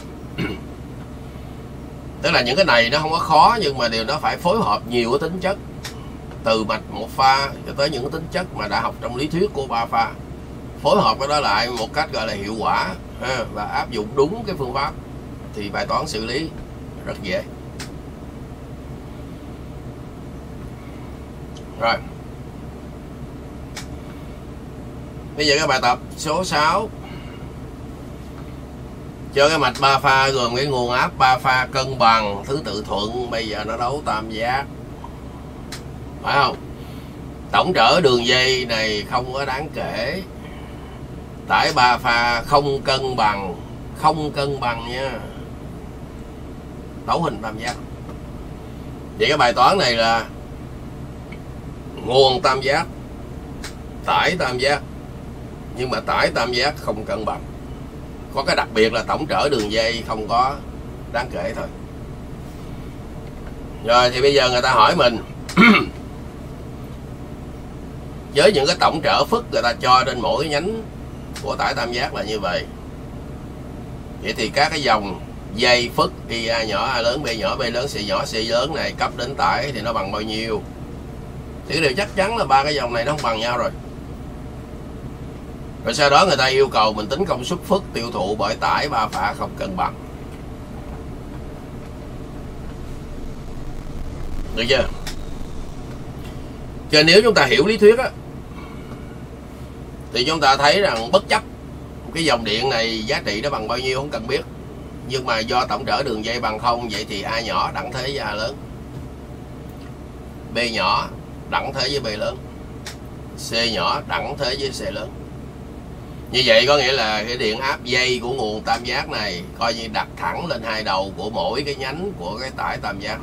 Tức là những cái này nó không có khó, nhưng mà điều nó phải phối hợp nhiều cái tính chất, từ mạch một pha cho tới những cái tính chất mà đã học trong lý thuyết của ba pha, phối hợp cái đó lại một cách gọi là hiệu quả ha, và áp dụng đúng cái phương pháp thì bài toán xử lý rất dễ. Rồi, bây giờ cái bài tập số sáu cho cái mạch ba pha gồm cái nguồn áp ba pha cân bằng thứ tự thuận. Bây giờ nó đấu tam giác, phải không? Tổng trở đường dây này không có đáng kể, tải ba pha không cân bằng, không cân bằng nha, đấu hình tam giác. Vậy cái bài toán này là nguồn tam giác, tải tam giác, nhưng mà tải tam giác không cân bằng. Có cái đặc biệt là tổng trở đường dây không có đáng kể thôi. Rồi thì bây giờ người ta hỏi mình với những cái tổng trở phức người ta cho trên mỗi nhánh của tải tam giác là như vậy. Vậy thì các cái dòng dây phức i a nhỏ, a lớn, b nhỏ, b lớn, c nhỏ, c lớn này cấp đến tải thì nó bằng bao nhiêu? Thì điều chắc chắn là ba cái dòng này nó không bằng nhau rồi. Rồi sau đó người ta yêu cầu mình tính công suất phức tiêu thụ bởi tải ba pha không cân bằng. Được chưa? Cho nếu chúng ta hiểu lý thuyết á, thì chúng ta thấy rằng bất chấp cái dòng điện này giá trị nó bằng bao nhiêu không cần biết, nhưng mà do tổng trở đường dây bằng không, vậy thì A nhỏ đẳng thế với A lớn, B nhỏ đẳng thế với B lớn, C nhỏ đẳng thế với C lớn. Như vậy có nghĩa là cái điện áp dây của nguồn tam giác này coi như đặt thẳng lên hai đầu của mỗi cái nhánh của cái tải tam giác.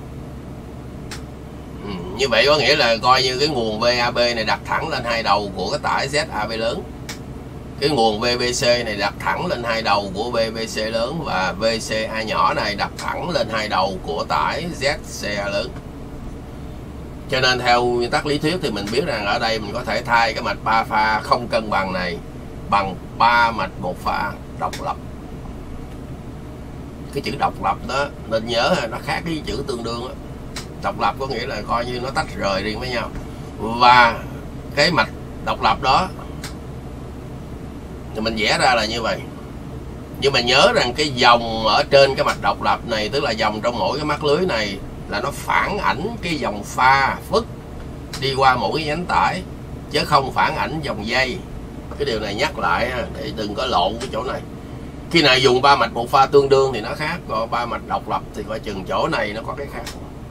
Ừ, như vậy có nghĩa là coi như cái nguồn vê a bê này đặt thẳng lên hai đầu của cái tải Z a bê lớn, cái nguồn vê bê xê này đặt thẳng lên hai đầu của vê bê xê lớn, và vê xê a nhỏ này đặt thẳng lên hai đầu của tải Z xê a lớn. Cho nên theo nguyên tắc lý thuyết thì mình biết rằng ở đây mình có thể thay cái mạch ba pha không cân bằng này bằng ba mạch một pha độc lập. Cái chữ độc lập đó nên nhớ nó khác cái chữ tương đương đó. Độc lập có nghĩa là coi như nó tách rời riêng với nhau, và cái mạch độc lập đó thì mình vẽ ra là như vậy. Nhưng mà nhớ rằng cái dòng ở trên cái mạch độc lập này, tức là dòng trong mỗi cái mắt lưới này, là nó phản ảnh cái dòng pha phức đi qua mỗi cái nhánh tải, chứ không phản ảnh dòng dây. Cái điều này nhắc lại để đừng có lộn cái chỗ này. Khi nào dùng ba mạch một pha tương đương thì nó khác, còn ba mạch độc lập thì coi chừng chỗ này nó có cái khác.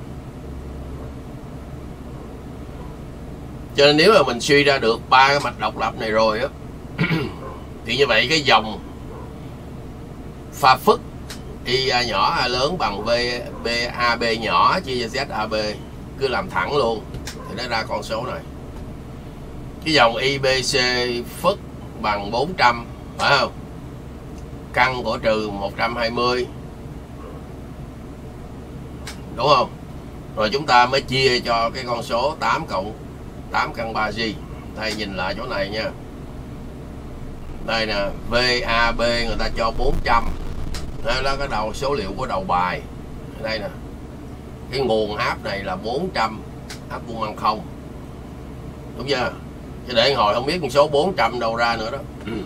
Cho nên nếu mà mình suy ra được ba cái mạch độc lập này rồi á thì như vậy cái dòng pha phức i a nhỏ a lớn bằng v b a b nhỏ chia cho z a b, cứ làm thẳng luôn thì nó ra con số này. Cái dòng i bê xê phức bằng bốn trăm, phải không? Căn của trừ một trăm hai mươi đúng không? Rồi chúng ta mới chia cho cái con số tám cộng tám căn ba G. Đây nhìn lại chỗ này nha. Đây nè, vê a bê người ta cho bốn trăm. Đó là cái đầu số liệu của đầu bài. Đây nè. Cái nguồn áp này là bốn trăm, áp buôn ăn không. Đúng chưa? Chứ để hồi không biết con số bốn trăm đâu ra nữa đó.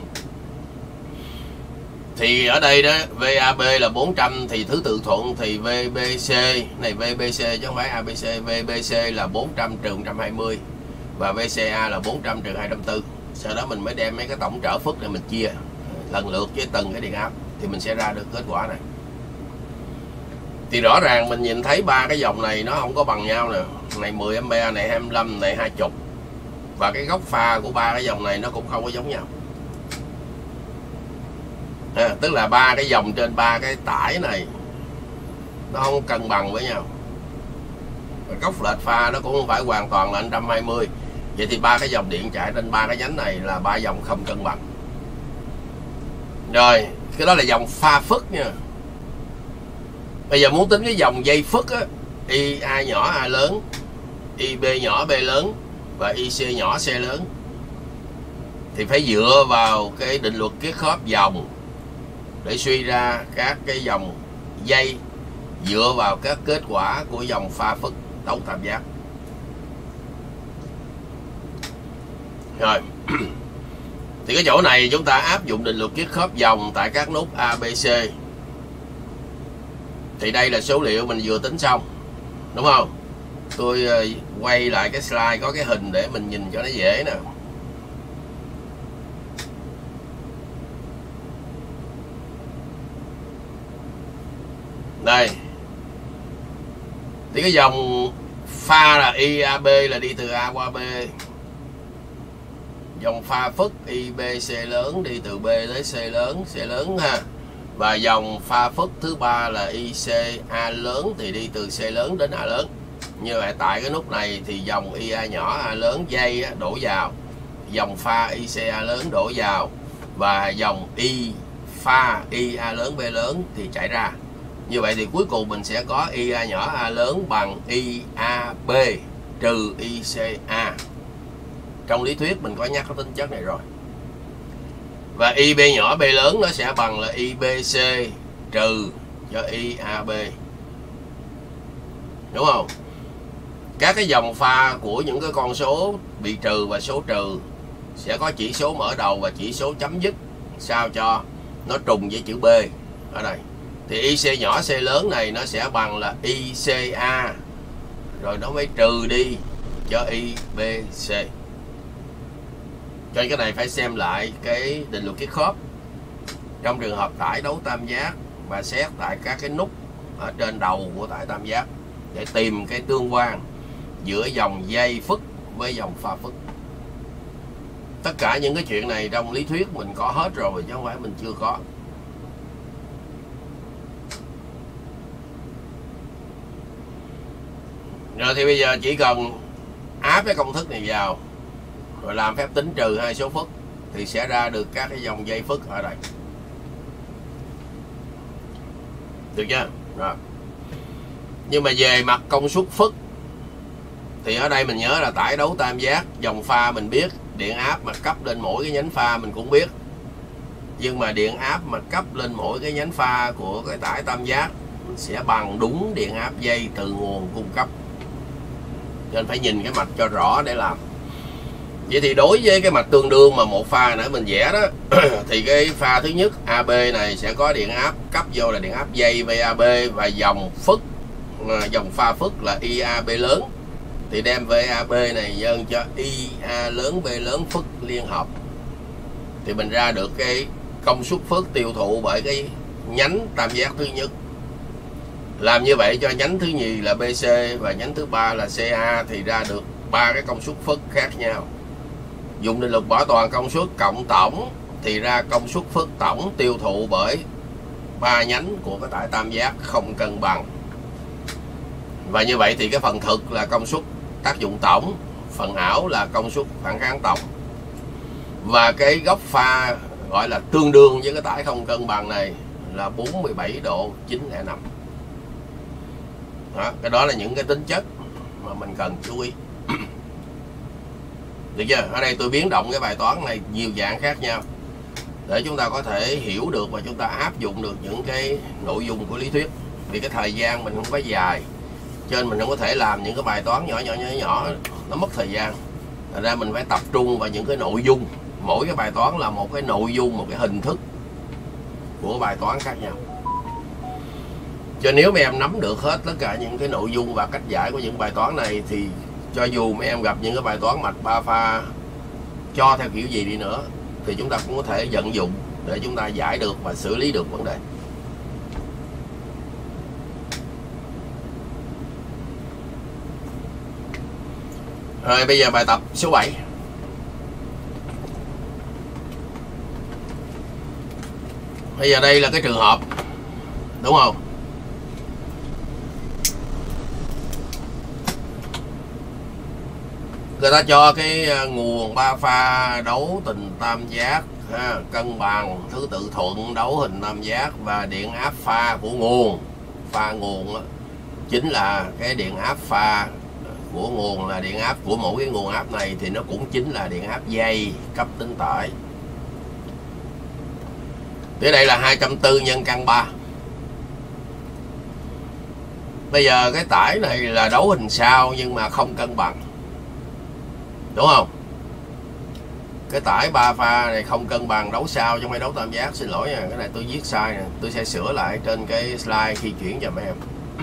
Thì ở đây đó, vê a bê là bốn trăm thì thứ tự thuận thì vê bê xê này, vê bê xê chứ không phải a bê xê, vê bê xê là bốn trăm trừ một trăm hai mươi và vê xê a là bốn trăm trừ hai trăm bốn mươi. Sau đó mình mới đem mấy cái tổng trở phức này mình chia lần lượt với từng cái điện áp thì mình sẽ ra được kết quả này. Thì rõ ràng mình nhìn thấy ba cái dòng này nó không có bằng nhau nè. Này mười ampe, này hai mươi lăm, này hai mươi. Và cái góc pha của ba cái dòng này nó cũng không có giống nhau. À, tức là ba cái dòng trên ba cái tải này nó không cân bằng với nhau. Và góc lệch pha nó cũng không phải hoàn toàn là một trăm hai mươi. Vậy thì ba cái dòng điện chạy trên ba cái nhánh này là ba dòng không cân bằng. Rồi, cái đó là dòng pha phức nha. Bây giờ muốn tính cái dòng dây phức á, I A nhỏ A lớn, I B nhỏ B lớn và I C nhỏ C lớn, thì phải dựa vào cái định luật kết khớp dòng để suy ra các cái dòng dây dựa vào các kết quả của dòng pha phức đấu tam giác. Rồi thì cái chỗ này chúng ta áp dụng định luật kết khớp dòng tại các nút A, B, C. Thì đây là số liệu mình vừa tính xong, đúng không? Tôi quay lại cái slide có cái hình để mình nhìn cho nó dễ nè. Đây. Thì cái dòng pha là I A B là đi từ A qua B. Dòng pha phức I B C lớn đi từ B tới C lớn, C lớn ha. Và dòng pha phức thứ ba là I C A lớn thì đi từ C lớn đến A lớn. Như vậy tại cái nút này thì dòng I A nhỏ A lớn dây đổ vào, dòng pha I C A lớn đổ vào và dòng I pha I A lớn B lớn thì chạy ra. Như vậy thì cuối cùng mình sẽ có I A nhỏ A lớn bằng I A B trừ I C A. Trong lý thuyết mình có nhắc cái tính chất này rồi. Và I B nhỏ B lớn nó sẽ bằng là I B C trừ cho I A B. Đúng không? Các cái dòng pha của những cái con số bị trừ và số trừ sẽ có chỉ số mở đầu và chỉ số chấm dứt sao cho nó trùng với chữ B ở đây. Thì I C nhỏ C lớn này nó sẽ bằng là I C A rồi nó mới trừ đi cho I B C. Cho nên cái này phải xem lại cái định luật kết khớp trong trường hợp tải đấu tam giác và xét tại các cái nút ở trên đầu của tải tam giác để tìm cái tương quan giữa dòng dây phức với dòng pha phức. Tất cả những cái chuyện này trong lý thuyết mình có hết rồi chứ không phải mình chưa có. Rồi thì bây giờ chỉ cần áp cái công thức này vào rồi làm phép tính trừ hai số phức thì sẽ ra được các cái dòng dây phức ở đây. Được chưa? Rồi. Nhưng mà về mặt công suất phức thì ở đây mình nhớ là tải đấu tam giác, dòng pha mình biết, điện áp mà cấp lên mỗi cái nhánh pha mình cũng biết. Nhưng mà điện áp mà cấp lên mỗi cái nhánh pha của cái tải tam giác sẽ bằng đúng điện áp dây từ nguồn cung cấp. Nên phải nhìn cái mạch cho rõ để làm. Vậy thì đối với cái mạch tương đương mà một pha nãy mình vẽ đó thì cái pha thứ nhất A B này sẽ có điện áp cấp vô là điện áp dây vê a bê và dòng phức, dòng pha phức là I A B lớn thì đem vê a bê này nhân cho I A lớn B lớn phức liên hợp thì mình ra được cái công suất phức tiêu thụ bởi cái nhánh tam giác thứ nhất. Làm như vậy cho nhánh thứ nhì là bê xê và nhánh thứ ba là xê a thì ra được ba cái công suất phức khác nhau. Dùng định luật bảo toàn công suất cộng tổng thì ra công suất phức tổng tiêu thụ bởi ba nhánh của cái tải tam giác không cân bằng. Và như vậy thì cái phần thực là công suất tác dụng tổng, phần ảo là công suất phản kháng tổng. Và cái góc pha gọi là tương đương với cái tải không cân bằng này là bốn mươi bảy độ chín lẻ năm. Đó, cái đó là những cái tính chất mà mình cần chú ý. Được chưa? Ở đây tôi biến động cái bài toán này nhiều dạng khác nhau để chúng ta có thể hiểu được và chúng ta áp dụng được những cái nội dung của lý thuyết. Vì cái thời gian mình không có dài, cho nên mình không có thể làm những cái bài toán nhỏ nhỏ nhỏ nhỏ, nó mất thời gian. Thành ra mình phải tập trung vào những cái nội dung. Mỗi cái bài toán là một cái nội dung, một cái hình thức của bài toán khác nhau. Cho nếu mấy em nắm được hết tất cả những cái nội dung và cách giải của những bài toán này thì cho dù mấy em gặp những cái bài toán mạch ba pha cho theo kiểu gì đi nữa thì chúng ta cũng có thể vận dụng để chúng ta giải được và xử lý được vấn đề. Rồi bây giờ bài tập số bảy. Bây giờ đây là cái trường hợp, đúng không? Người ta cho cái nguồn ba pha đấu tình tam giác, ha, cân bằng, thứ tự thuận, đấu hình tam giác và điện áp pha của nguồn. Pha nguồn đó, chính là cái điện áp pha của nguồn, là điện áp của mỗi cái nguồn áp này thì nó cũng chính là điện áp dây cấp tính tải. Tới đây là hai trăm bốn mươi nhân căn ba. Bây giờ cái tải này là đấu hình sao nhưng mà không cân bằng, đúng không? Cái tải ba pha này không cân bằng, đấu sao chứ không phải đấu tam giác. Xin lỗi nha, cái này tôi viết sai nè, tôi sẽ sửa lại trên cái slide khi chuyển cho mấy em.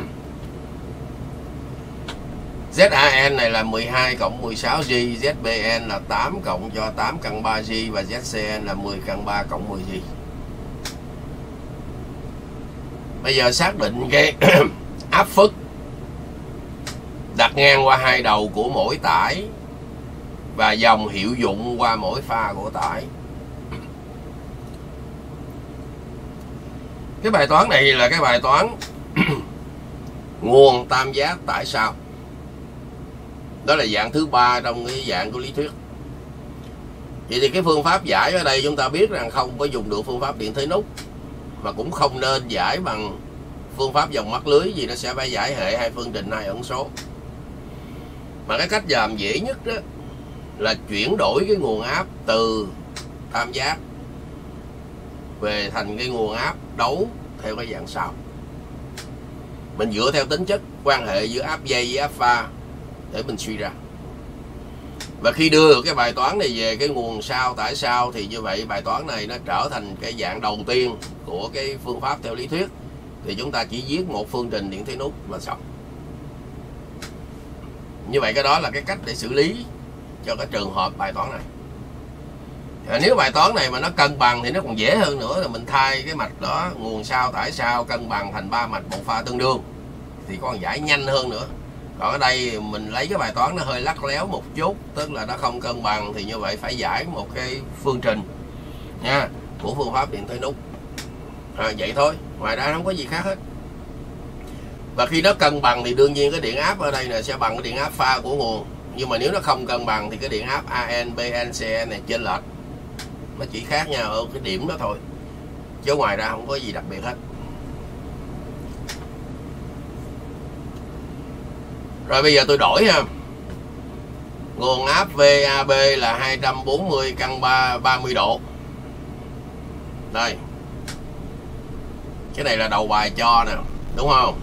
Z A N này là mười hai cộng mười sáu G, Z B N là tám cộng cho tám căn ba G và Z C N là mười căn ba cộng mười G. Bây giờ xác định cái áp phức đặt ngang qua hai đầu của mỗi tải và dòng hiệu dụng qua mỗi pha của tải. Cái bài toán này là cái bài toán nguồn tam giác tải sao. Đó là dạng thứ ba trong cái dạng của lý thuyết. Vậy thì cái phương pháp giải ở đây chúng ta biết rằng không có dùng được phương pháp điện thế nút, mà cũng không nên giải bằng phương pháp vòng mắc lưới, vì nó sẽ phải giải hệ hai phương trình hai ẩn số. Mà cái cách làm dễ nhất đó là chuyển đổi cái nguồn áp từ tam giác về thành cái nguồn áp đấu theo cái dạng sau. Mình dựa theo tính chất quan hệ giữa áp dây với áp pha để mình suy ra. Và khi đưa được cái bài toán này về cái nguồn sao tải sao thì như vậy bài toán này nó trở thành cái dạng đầu tiên của cái phương pháp theo lý thuyết. Thì chúng ta chỉ viết một phương trình điện thế nút là xong. Như vậy cái đó là cái cách để xử lý cho cái trường hợp bài toán này. À, nếu bài toán này mà nó cân bằng thì nó còn dễ hơn nữa, là mình thay cái mạch đó nguồn sao tải sao cân bằng thành ba mạch một pha tương đương thì còn giải nhanh hơn nữa. Còn ở đây mình lấy cái bài toán nó hơi lắc léo một chút, tức là nó không cân bằng thì như vậy phải giải một cái phương trình nha của phương pháp điện thế nút. À, vậy thôi, ngoài ra không có gì khác hết. Và khi nó cân bằng thì đương nhiên cái điện áp ở đây là sẽ bằng cái điện áp pha của nguồn. Nhưng mà nếu nó không cân bằng thì cái điện áp A N, B N, C N này chênh lệch. Nó chỉ khác nhau ở cái điểm đó thôi, chứ ngoài ra không có gì đặc biệt hết. Rồi bây giờ tôi đổi ha. Nguồn áp vê a bê là hai trăm bốn mươi căn ba ba mươi độ. Đây. Cái này là đầu bài cho nè, đúng không?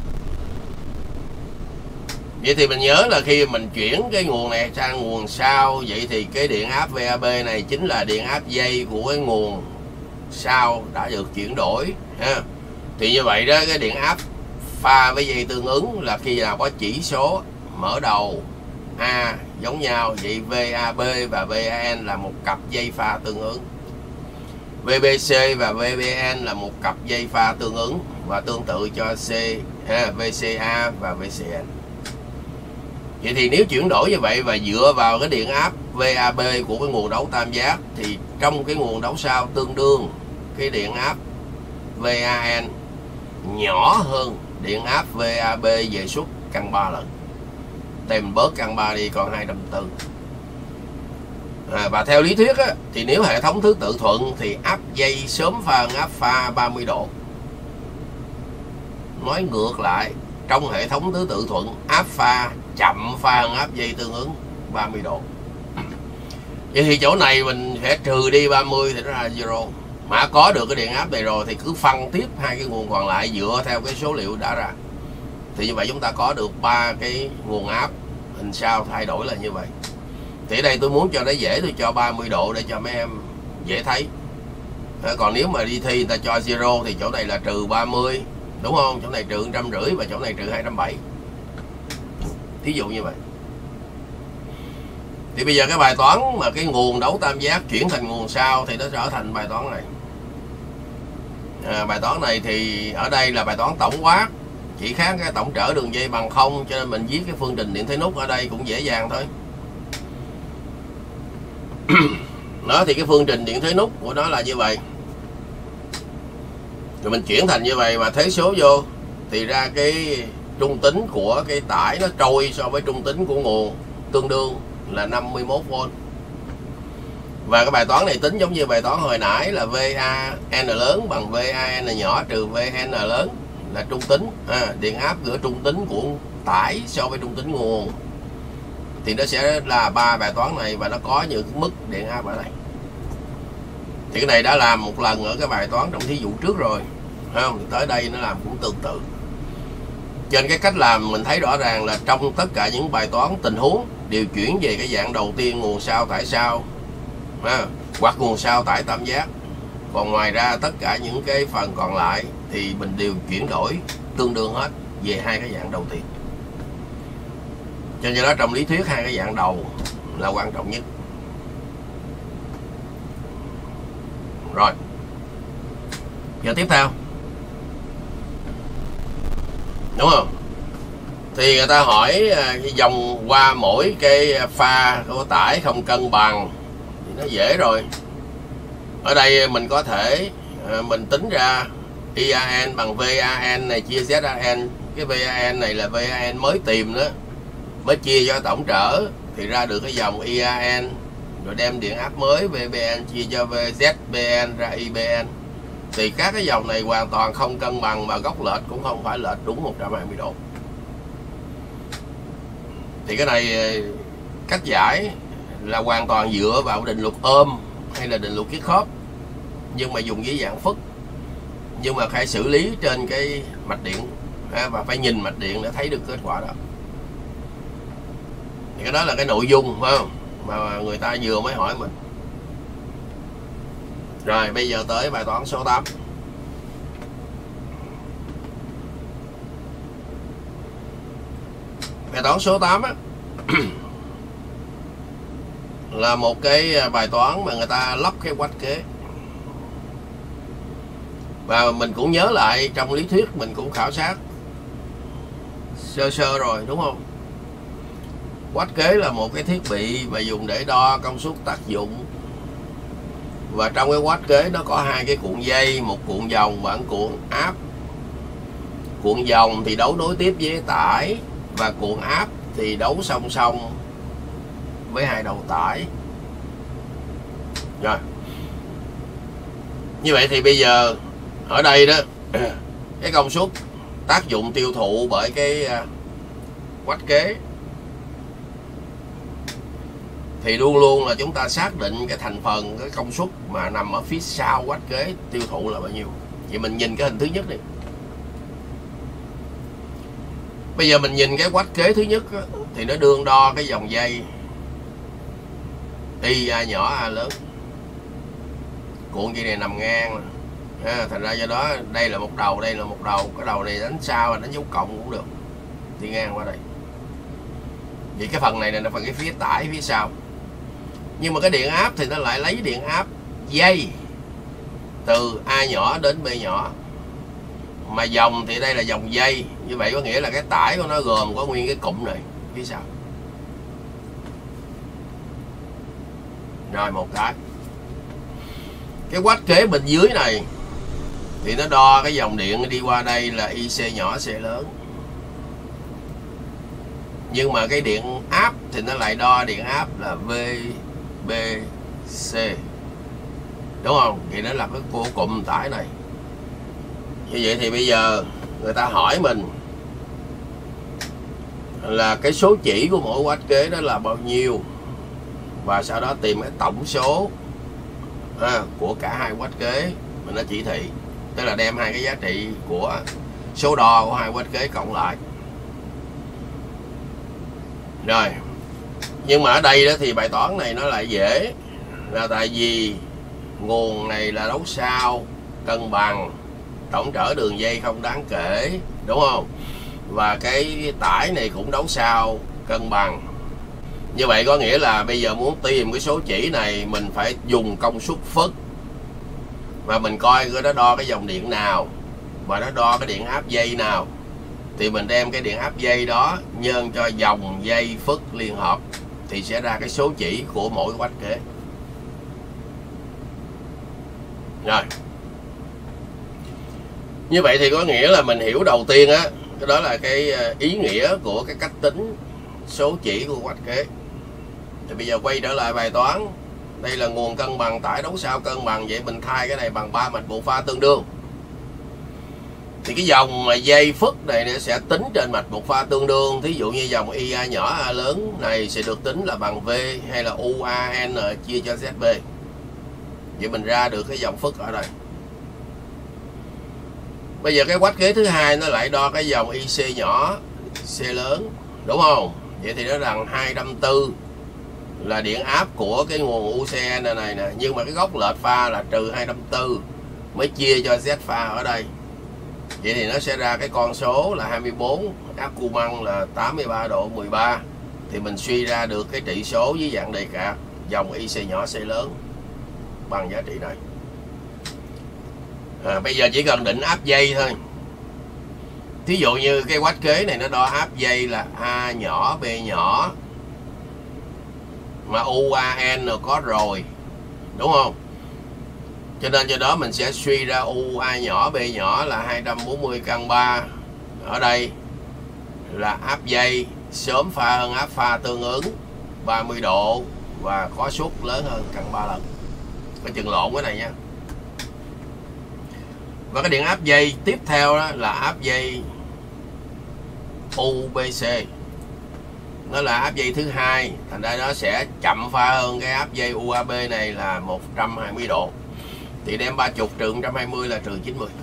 Vậy thì mình nhớ là khi mình chuyển cái nguồn này sang nguồn sau, vậy thì cái điện áp vê a bê này chính là điện áp dây của cái nguồn sau đã được chuyển đổi ha. Thì như vậy đó, cái điện áp pha với dây tương ứng là khi nào có chỉ số mở đầu A giống nhau, vậy vê a bê và vê a en là một cặp dây pha tương ứng. vê bê xê và vê bê en là một cặp dây pha tương ứng, và tương tự cho C, ha, vê xê a và vê xê en. Vậy thì nếu chuyển đổi như vậy và dựa vào cái điện áp vê a bê của cái nguồn đấu tam giác thì trong cái nguồn đấu sau tương đương cái điện áp vê a en nhỏ hơn điện áp vê a bê về suất căn ba lần. Đây mình bớt căn ba đi còn hai trăm bốn mươi. À, và theo lý thuyết á, thì nếu hệ thống thứ tự thuận thì áp dây sớm pha hơn áp pha ba mươi độ. Nói ngược lại, trong hệ thống thứ tự thuận áp pha chậm pha hơn áp dây tương ứng ba mươi độ. Vậy thì chỗ này mình sẽ trừ đi ba mươi thì nó ra zero. Mà có được cái điện áp này rồi thì cứ phân tiếp hai cái nguồn còn lại dựa theo cái số liệu đã ra. Thì như vậy chúng ta có được ba cái nguồn áp, hình sao thay đổi là như vậy. Thì ở đây tôi muốn cho nó dễ, tôi cho ba mươi độ để cho mấy em dễ thấy. Còn nếu mà đi thi người ta cho zero thì chỗ này là trừ ba mươi, đúng không? Chỗ này trừ một trăm rưỡi và chỗ này trừ hai trăm bảy mươi. Thí dụ như vậy. Thì bây giờ cái bài toán mà cái nguồn đấu tam giác chuyển thành nguồn sao thì nó trở thành bài toán này. À, bài toán này thì ở đây là bài toán tổng quát, chỉ khác cái tổng trở đường dây bằng không, cho nên mình viết cái phương trình điện thế nút ở đây cũng dễ dàng thôi. Đó thì cái phương trình điện thế nút của nó là như vậy. Rồi mình chuyển thành như vậy và thế số vô thì ra cái trung tính của cái tải nó trôi so với trung tính của nguồn tương đương là năm mươi mốt vôn. Và cái bài toán này tính giống như bài toán hồi nãy là vê a en lớn bằng vê a en nhỏ trừ vê en lớn là trung tính, à, điện áp giữa trung tính của tải so với trung tính nguồn. Thì nó sẽ là ba bài toán này và nó có những mức điện áp ở đây. Thì cái này đã làm một lần ở cái bài toán trong thí dụ trước rồi, không? Thì tới đây nó làm cũng tương tự. Trên cái cách làm mình thấy rõ ràng là trong tất cả những bài toán tình huống đều chuyển về cái dạng đầu tiên nguồn sao tải sao, à, hoặc nguồn sao tải tam giác. Còn ngoài ra tất cả những cái phần còn lại thì mình đều chuyển đổi tương đương hết về hai cái dạng đầu tiên. Cho nên đó trong lý thuyết hai cái dạng đầu là quan trọng nhất. Rồi, giờ tiếp theo, đúng không? Thì người ta hỏi vòng qua mỗi cái pha của tải không cân bằng thì nó dễ rồi. Ở đây mình có thể mình tính ra i a en bằng vê a en này chia zê a en. Cái vê a en này là vê a en mới tìm đó, mới chia cho tổng trở thì ra được cái dòng i a en, rồi đem điện áp mới vê bê en chia cho zét bê en ra i bê en. Thì các cái dòng này hoàn toàn không cân bằng, mà góc lệch cũng không phải lệch đúng một trăm hai mươi độ. Thì cái này cách giải là hoàn toàn dựa vào định luật Ohm hay là định luật Kirchhoff, nhưng mà dùng dưới dạng phức. Nhưng mà phải xử lý trên cái mạch điện, và phải nhìn mạch điện để thấy được kết quả đó. Thì cái đó là cái nội dung, phải không, mà người ta vừa mới hỏi mình. Rồi bây giờ tới bài toán số tám. Bài toán số tám á là một cái bài toán mà người ta lắp cái quách kế. Và mình cũng nhớ lại trong lý thuyết mình cũng khảo sát sơ sơ rồi, đúng không? Quách kế là một cái thiết bị mà dùng để đo công suất tác dụng. Và trong cái quách kế nó có hai cái cuộn dây, một cuộn dòng và một cuộn áp. Cuộn dòng thì đấu nối tiếp với tải, và cuộn áp thì đấu song song với hai đầu tải. Rồi, như vậy thì bây giờ ở đây đó, cái công suất tác dụng tiêu thụ bởi cái quách kế thì luôn luôn là chúng ta xác định cái thành phần, cái công suất mà nằm ở phía sau quách kế tiêu thụ là bao nhiêu. Vậy mình nhìn cái hình thứ nhất đi. Bây giờ mình nhìn cái quách kế thứ nhất á, thì nó đương đo cái dòng dây I A nhỏ A lớn. Cuộn dây này nằm ngang, à, thành ra do đó đây là một đầu, đây là một đầu. Cái đầu này đánh sao, đánh dấu cộng cũng được, đi ngang qua đây. Vì cái phần này là phần cái phía tải phía sau. Nhưng mà cái điện áp thì nó lại lấy điện áp dây từ A nhỏ đến B nhỏ. Mà dòng thì đây là dòng dây. Như vậy có nghĩa là cái tải của nó gồm có nguyên cái cụm này phía sau. Rồi một cái Cái quách kế bên dưới này thì nó đo cái dòng điện đi qua đây là i xê nhỏ C lớn. Nhưng mà cái điện áp thì nó lại đo điện áp là vê bê xê, đúng không? Thì nó là cái của cụm tải này. Như vậy thì bây giờ người ta hỏi mình là cái số chỉ của mỗi watt kế đó là bao nhiêu, và sau đó tìm cái tổng số à, của cả hai watt kế mình nó chỉ thị, tức là đem hai cái giá trị của số đo của hai watt kế cộng lại. Rồi, nhưng mà ở đây đó thì bài toán này nó lại dễ, là tại vì nguồn này là đấu sao cân bằng, tổng trở đường dây không đáng kể, đúng không? Và cái tải này cũng đấu sao cân bằng. Như vậy có nghĩa là bây giờ muốn tìm cái số chỉ này mình phải dùng công suất phất, và mình coi cái đó đo cái dòng điện nào và nó đo cái điện áp dây nào, thì mình đem cái điện áp dây đó nhân cho dòng dây phất liên hợp thì sẽ ra cái số chỉ của mỗi watt kế. Rồi, như vậy thì có nghĩa là mình hiểu đầu tiên á, cái đó là cái ý nghĩa của cái cách tính số chỉ của watt kế. Thì bây giờ quay trở lại bài toán, đây là nguồn cân bằng tải đấu sao cân bằng, vậy mình thay cái này bằng ba mạch một pha tương đương. Thì cái dòng mà dây phất này nó sẽ tính trên mạch một pha tương đương. Thí dụ như dòng i a nhỏ a lớn này sẽ được tính là bằng V hay là u a n chia cho Z B. Vậy mình ra được cái dòng phất ở đây. Bây giờ cái watt kế thứ hai nó lại đo cái dòng i xê nhỏ C lớn, đúng không? Vậy thì nó rằng hai trăm bốn mươi là điện áp của cái nguồn u xê en này nè, nhưng mà cái góc lệch pha là trừ hai trăm bốn mươi mới chia cho Z pha ở đây. Vậy thì nó sẽ ra cái con số là hai mươi bốn, áp cu măng là tám mươi ba độ mười ba. Thì mình suy ra được cái trị số với dạng đề cạp dòng i xê nhỏ C lớn bằng giá trị này. À, bây giờ chỉ cần định áp dây thôi. Thí dụ như cái watt kế này nó đo áp dây là A nhỏ B nhỏ, mà u a n có rồi, đúng không? Cho nên cho đó mình sẽ suy ra u a nhỏ B nhỏ là hai trăm bốn mươi căn ba. Ở đây là áp dây sớm pha hơn áp pha tương ứng ba mươi độ và có suất lớn hơn căn ba lần. Phải chừng lộn cái này nha. Và cái điện áp dây tiếp theo đó là áp dây u bê xê. Nó là áp dây thứ hai, thành ra nó sẽ chậm pha hơn cái áp dây u a bê này là một trăm hai mươi độ. Thì đem ba mươi trừ một trăm hai mươi là trừ chín mươi.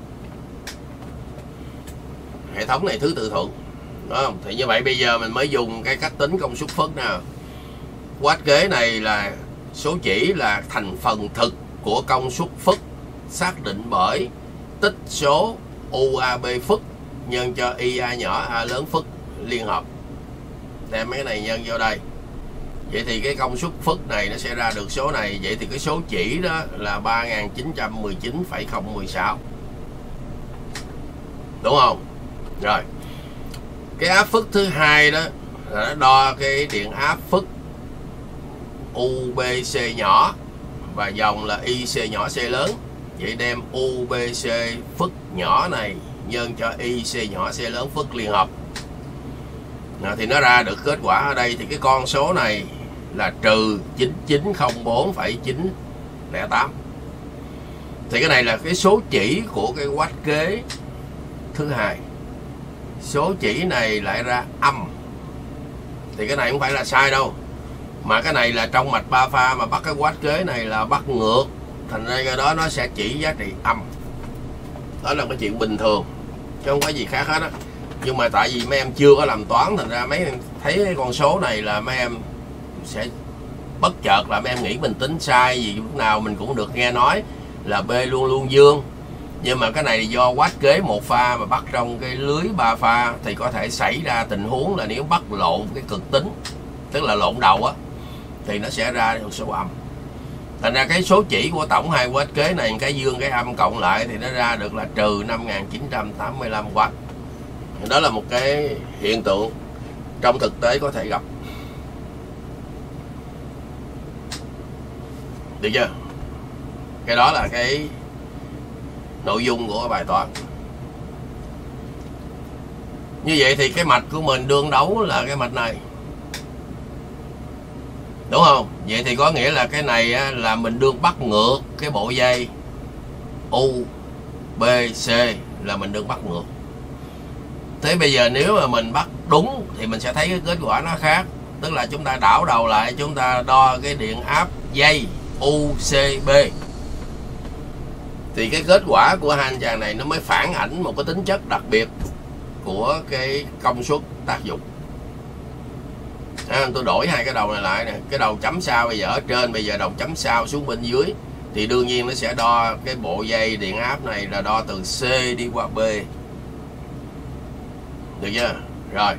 Hệ thống này thứ tự thuận, đúng không? Thì như vậy bây giờ mình mới dùng cái cách tính công suất phất nào. Watt kế này là số chỉ là thành phần thực của công suất phất xác định bởi tích số u a bê phất nhân cho i a nhỏ a lớn phất liên hợp. Đem mấy cái này nhân vô đây. Vậy thì cái công suất phất này nó sẽ ra được số này. Vậy thì cái số chỉ đó là ba nghìn chín trăm mười chín phẩy không một sáu. Đúng không? Rồi. Cái áp phất thứ hai đó là nó đo cái điện áp phất u bê xê nhỏ và dòng là i xê nhỏ C lớn. Vậy đem u bê xê phất nhỏ này nhân cho i xê nhỏ C lớn phất liên hợp. À, thì nó ra được kết quả ở đây thì cái con số này là trừ chín chín không bốn phẩy chín không tám. Thì cái này là cái số chỉ của cái watt kế thứ hai. Số chỉ này lại ra âm. Thì cái này không phải là sai đâu, mà cái này là trong mạch ba pha mà bắt cái watt kế này là bắt ngược, thành ra cái đó nó sẽ chỉ giá trị âm. Đó là cái chuyện bình thường chứ không có gì khác hết á. Nhưng mà tại vì mấy em chưa có làm toán, thành ra mấy em thấy cái con số này là mấy em sẽ bất chợt là mấy em nghĩ mình tính sai, vì lúc nào mình cũng được nghe nói là B luôn luôn dương. Nhưng mà cái này do watt kế một pha mà bắt trong cái lưới ba pha thì có thể xảy ra tình huống là nếu bắt lộn cái cực tính, tức là lộn đầu á, thì nó sẽ ra được số âm. Thành ra cái số chỉ của tổng hai watt kế này, cái dương cái âm cộng lại thì nó ra được là trừ năm nghìn chín trăm tám mươi lăm watt. Đó là một cái hiện tượng trong thực tế có thể gặp. Được chưa? Cái đó là cái nội dung của bài toán. Như vậy thì cái mạch của mình đương đấu là cái mạch này, đúng không? Vậy thì có nghĩa là cái này á, là mình đương bắt ngược cái bộ dây u bê xê, là mình đương bắt ngược. Thế bây giờ nếu mà mình bắt đúng thì mình sẽ thấy cái kết quả nó khác. Tức là chúng ta đảo đầu lại, chúng ta đo cái điện áp dây u xê bê, thì cái kết quả của hai anh chàng này nó mới phản ảnh một cái tính chất đặc biệt của cái công suất tác dụng. À, tôi đổi hai cái đầu này lại nè, cái đầu chấm sao bây giờ ở trên, bây giờ đầu chấm sao xuống bên dưới, thì đương nhiên nó sẽ đo cái bộ dây điện áp này là đo từ C đi qua B, được chưa? Rồi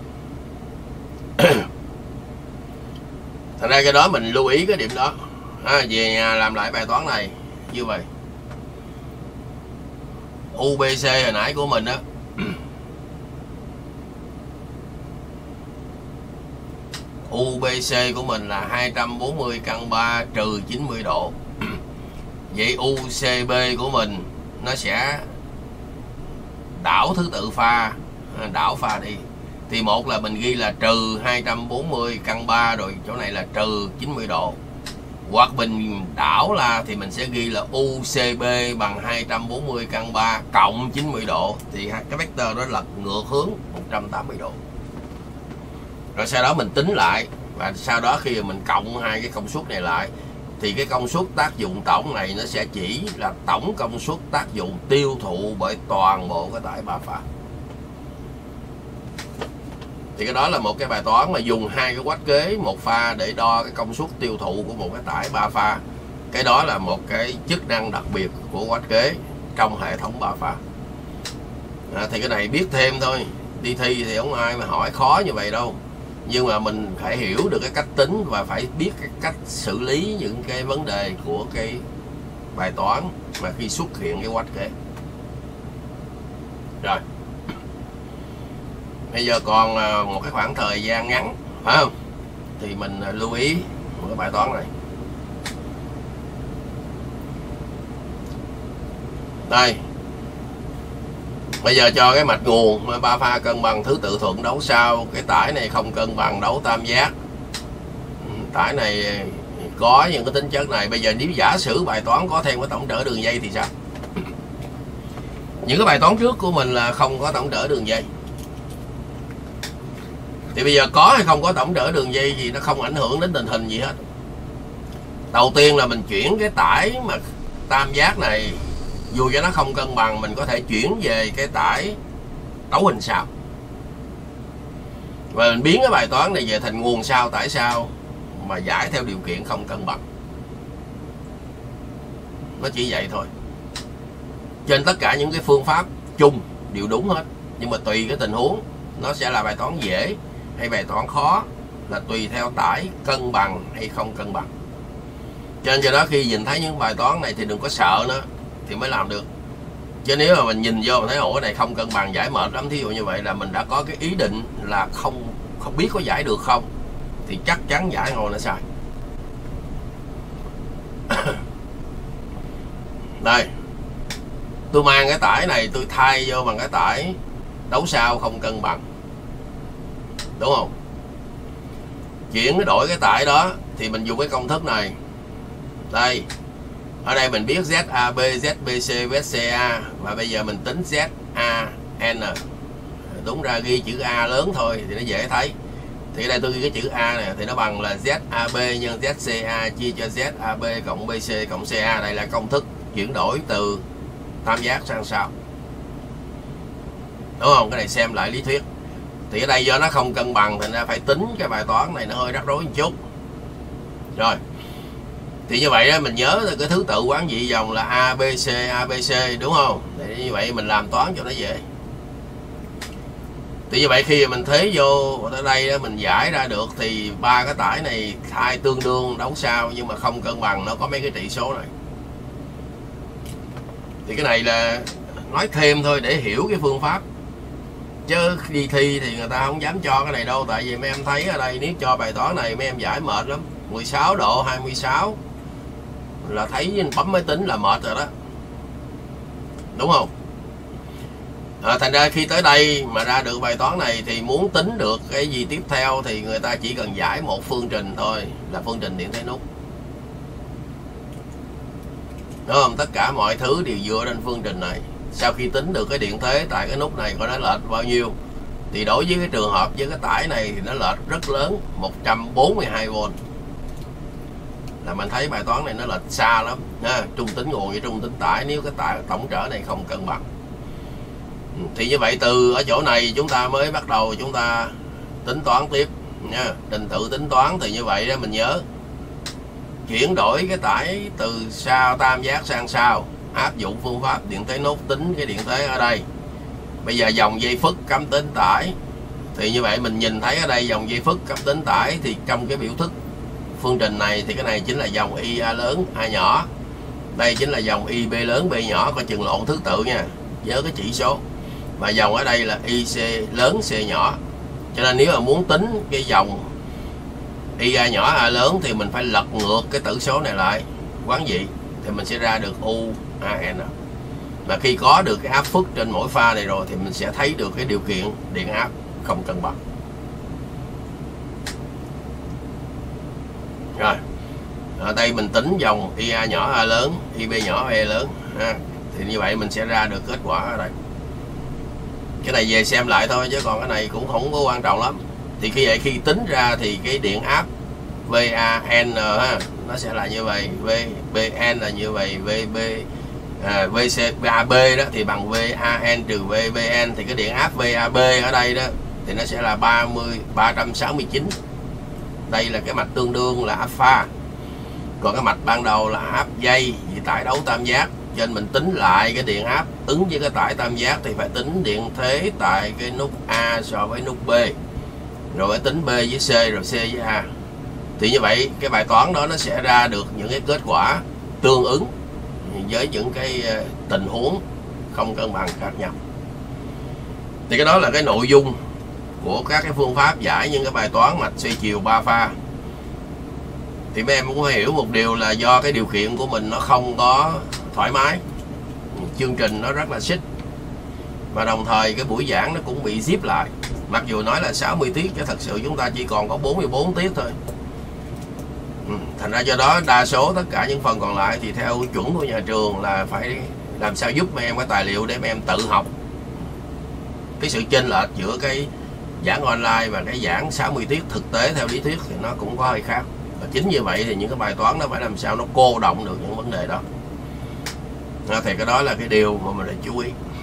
thành ra cái đó mình lưu ý cái điểm đó. À, về nhà làm lại bài toán này như vậy. u bê xê hồi nãy của mình đó u bê xê của mình là hai trăm bốn mươi căn ba trừ chín mươi độ. Vậy u xê bê của mình nó sẽ đảo thứ tự pha, đảo pha đi. Thì một là mình ghi là trừ hai trăm bốn mươi căn ba, rồi chỗ này là trừ chín mươi độ. Hoặc mình đảo là thì mình sẽ ghi là u xê bê bằng hai trăm bốn mươi căn ba cộng chín mươi độ. Thì cái vector đó lật ngược hướng một trăm tám mươi độ. Rồi sau đó mình tính lại, và sau đó khi mình cộng hai cái công suất này lại thì cái công suất tác dụng tổng này nó sẽ chỉ là tổng công suất tác dụng tiêu thụ bởi toàn bộ cái tải ba pha. Thì cái đó là một cái bài toán mà dùng hai cái quách kế một pha để đo cái công suất tiêu thụ của một cái tải ba pha. Cái đó là một cái chức năng đặc biệt của quách kế trong hệ thống ba pha. À, thì cái này biết thêm thôi, đi thi thì không ai mà hỏi khó như vậy đâu. Nhưng mà mình phải hiểu được cái cách tính và phải biết cái cách xử lý những cái vấn đề của cái bài toán mà khi xuất hiện cái quách kế. Rồi bây giờ còn một cái khoảng thời gian ngắn, phải không? Thì mình lưu ý một cái bài toán này. Đây, bây giờ cho cái mạch nguồn ba pha cân bằng thứ tự thuận đấu sao. Cái tải này không cân bằng đấu tam giác. Tải này có những cái tính chất này. Bây giờ nếu giả sử bài toán có thêm cái tổng trở đường dây thì sao? Những cái bài toán trước của mình là không có tổng trở đường dây. Thì bây giờ có hay không có tổng trở đường dây gì nó không ảnh hưởng đến tình hình gì hết. Đầu tiên là mình chuyển cái tải mà tam giác này, dù cho nó không cân bằng, mình có thể chuyển về cái tải đấu hình sao. Và mình biến cái bài toán này về thành nguồn sao tải sao mà giải theo điều kiện không cân bằng. Nó chỉ vậy thôi. Trên tất cả những cái phương pháp chung đều đúng hết. Nhưng mà tùy cái tình huống nó sẽ là bài toán dễ hay bài toán khó, là tùy theo tải cân bằng hay không cân bằng. Cho nên do đó khi nhìn thấy những bài toán này thì đừng có sợ nữa thì mới làm được. Chứ nếu mà mình nhìn vô mình thấy ổ này không cân bằng, giải mệt lắm, thí dụ như vậy là mình đã có cái ý định là không không biết có giải được không, thì chắc chắn giải ngồi nó sai. Đây, tôi mang cái tải này tôi thay vô bằng cái tải đấu sao không cân bằng, đúng không? Chuyển đổi cái tải đó thì mình dùng cái công thức này. Đây, ở đây mình biết Z A B, Z B C, Z C A, và bây giờ mình tính Z A N. Đúng ra ghi chữ A lớn thôi thì nó dễ thấy. Thì ở đây tôi ghi cái chữ A này thì nó bằng là Z A B nhân Z C A chia cho Z A B cộng B C cộng C A. Đây là công thức chuyển đổi từ tam giác sang sao, đúng không? Cái này xem lại lý thuyết. Thì ở đây do nó không cân bằng thành ra phải tính cái bài toán này nó hơi rắc rối một chút. Rồi, thì như vậy đó, mình nhớ cái thứ tự quán vị dòng là A B C A B C, đúng không? Thì như vậy mình làm toán cho nó dễ. Thì như vậy khi mình thế vô ở đây đó, mình giải ra được thì ba cái tải này hai tương đương đấu sao nhưng mà không cân bằng, nó có mấy cái trị số này. Thì cái này là nói thêm thôi để hiểu cái phương pháp, chứ đi thi thì người ta không dám cho cái này đâu. Tại vì mấy em thấy ở đây nếu cho bài toán này mấy em giải mệt lắm. Mười sáu độ hai mươi sáu là thấy bấm máy tính là mệt rồi đó, đúng không? À, thành ra khi tới đây mà ra được bài toán này thì muốn tính được cái gì tiếp theo thì người ta chỉ cần giải một phương trình thôi, là phương trình điện thế nút, đúng không? Tất cả mọi thứ đều dựa trên phương trình này. sau khi tính được cái điện thế tại cái nút này có nó lệch bao nhiêu, thì đối với cái trường hợp với cái tải này thì nó lệch rất lớn, một trăm bốn mươi hai vôn. Là mình thấy bài toán này nó lệch xa lắm ha. Trung tính nguồn với trung tính tải, nếu cái tải tổng trở này không cân bằng. Thì như vậy từ ở chỗ này chúng ta mới bắt đầu chúng ta tính toán tiếp nha. Trình tự tính toán thì như vậy đó, mình nhớ chuyển đổi cái tải từ sau tam giác sang sau, áp dụng phương pháp điện thế nốt tính cái điện thế ở đây. Bây giờ dòng dây phức cắm tính tải, thì như vậy mình nhìn thấy ở đây dòng dây phức cắm tính tải, thì trong cái biểu thức phương trình này thì cái này chính là dòng i a lớn a nhỏ, đây chính là dòng i b lớn b nhỏ, coi chừng lộn thứ tự nha, nhớ cái chỉ số. Và dòng ở đây là i c lớn c nhỏ, cho nên nếu mà muốn tính cái dòng i a nhỏ a lớn thì mình phải lật ngược cái tử số này lại quán dị, thì mình sẽ ra được u a n. Mà khi có được cái áp phức trên mỗi pha này rồi thì mình sẽ thấy được cái điều kiện điện áp không cân bằng. Rồi ở đây mình tính dòng i a nhỏ a lớn, i b nhỏ e lớn ha. Thì như vậy mình sẽ ra được kết quả ở đây. Cái này về xem lại thôi chứ còn cái này cũng không có quan trọng lắm. Thì khi vậy khi tính ra thì cái điện áp van ha, nó sẽ là như vậy, vbn là như vậy, vb à, vc vab đó thì bằng van trừ vbn, thì cái điện áp vab ở đây đó thì nó sẽ là ba mươi ba trăm sáu mươi chín. Đây là cái mạch tương đương là áp pha, còn cái mạch ban đầu là áp dây vì tải đấu tam giác, cho nên mình tính lại cái điện áp ứng với cái tải tam giác thì phải tính điện thế tại cái nút A so với nút B, rồi phải tính B với C, rồi C với A. Thì như vậy cái bài toán đó nó sẽ ra được những cái kết quả tương ứng với những cái tình huống không cân bằng khác nhau. Thì cái đó là cái nội dung của các cái phương pháp giải những cái bài toán mạch xoay chiều ba pha. Thì mấy em cũng hiểu một điều là do cái điều kiện của mình nó không có thoải mái, chương trình nó rất là xích, và đồng thời cái buổi giảng nó cũng bị zip lại. Mặc dù nói là sáu mươi tiết chứ thật sự chúng ta chỉ còn có bốn mươi bốn tiết thôi. Ừ, thành ra do đó đa số tất cả những phần còn lại thì theo chuẩn của nhà trường là phải làm sao giúp mấy em cái tài liệu để mấy em tự học. Cái sự chênh lệch giữa cái giảng online và cái giảng sáu mươi tiết thực tế theo lý thuyết thì nó cũng có hơi khác. Và chính như vậy thì những cái bài toán nó phải làm sao nó cô động được những vấn đề đó. Thì cái đó là cái điều mà mình phải chú ý.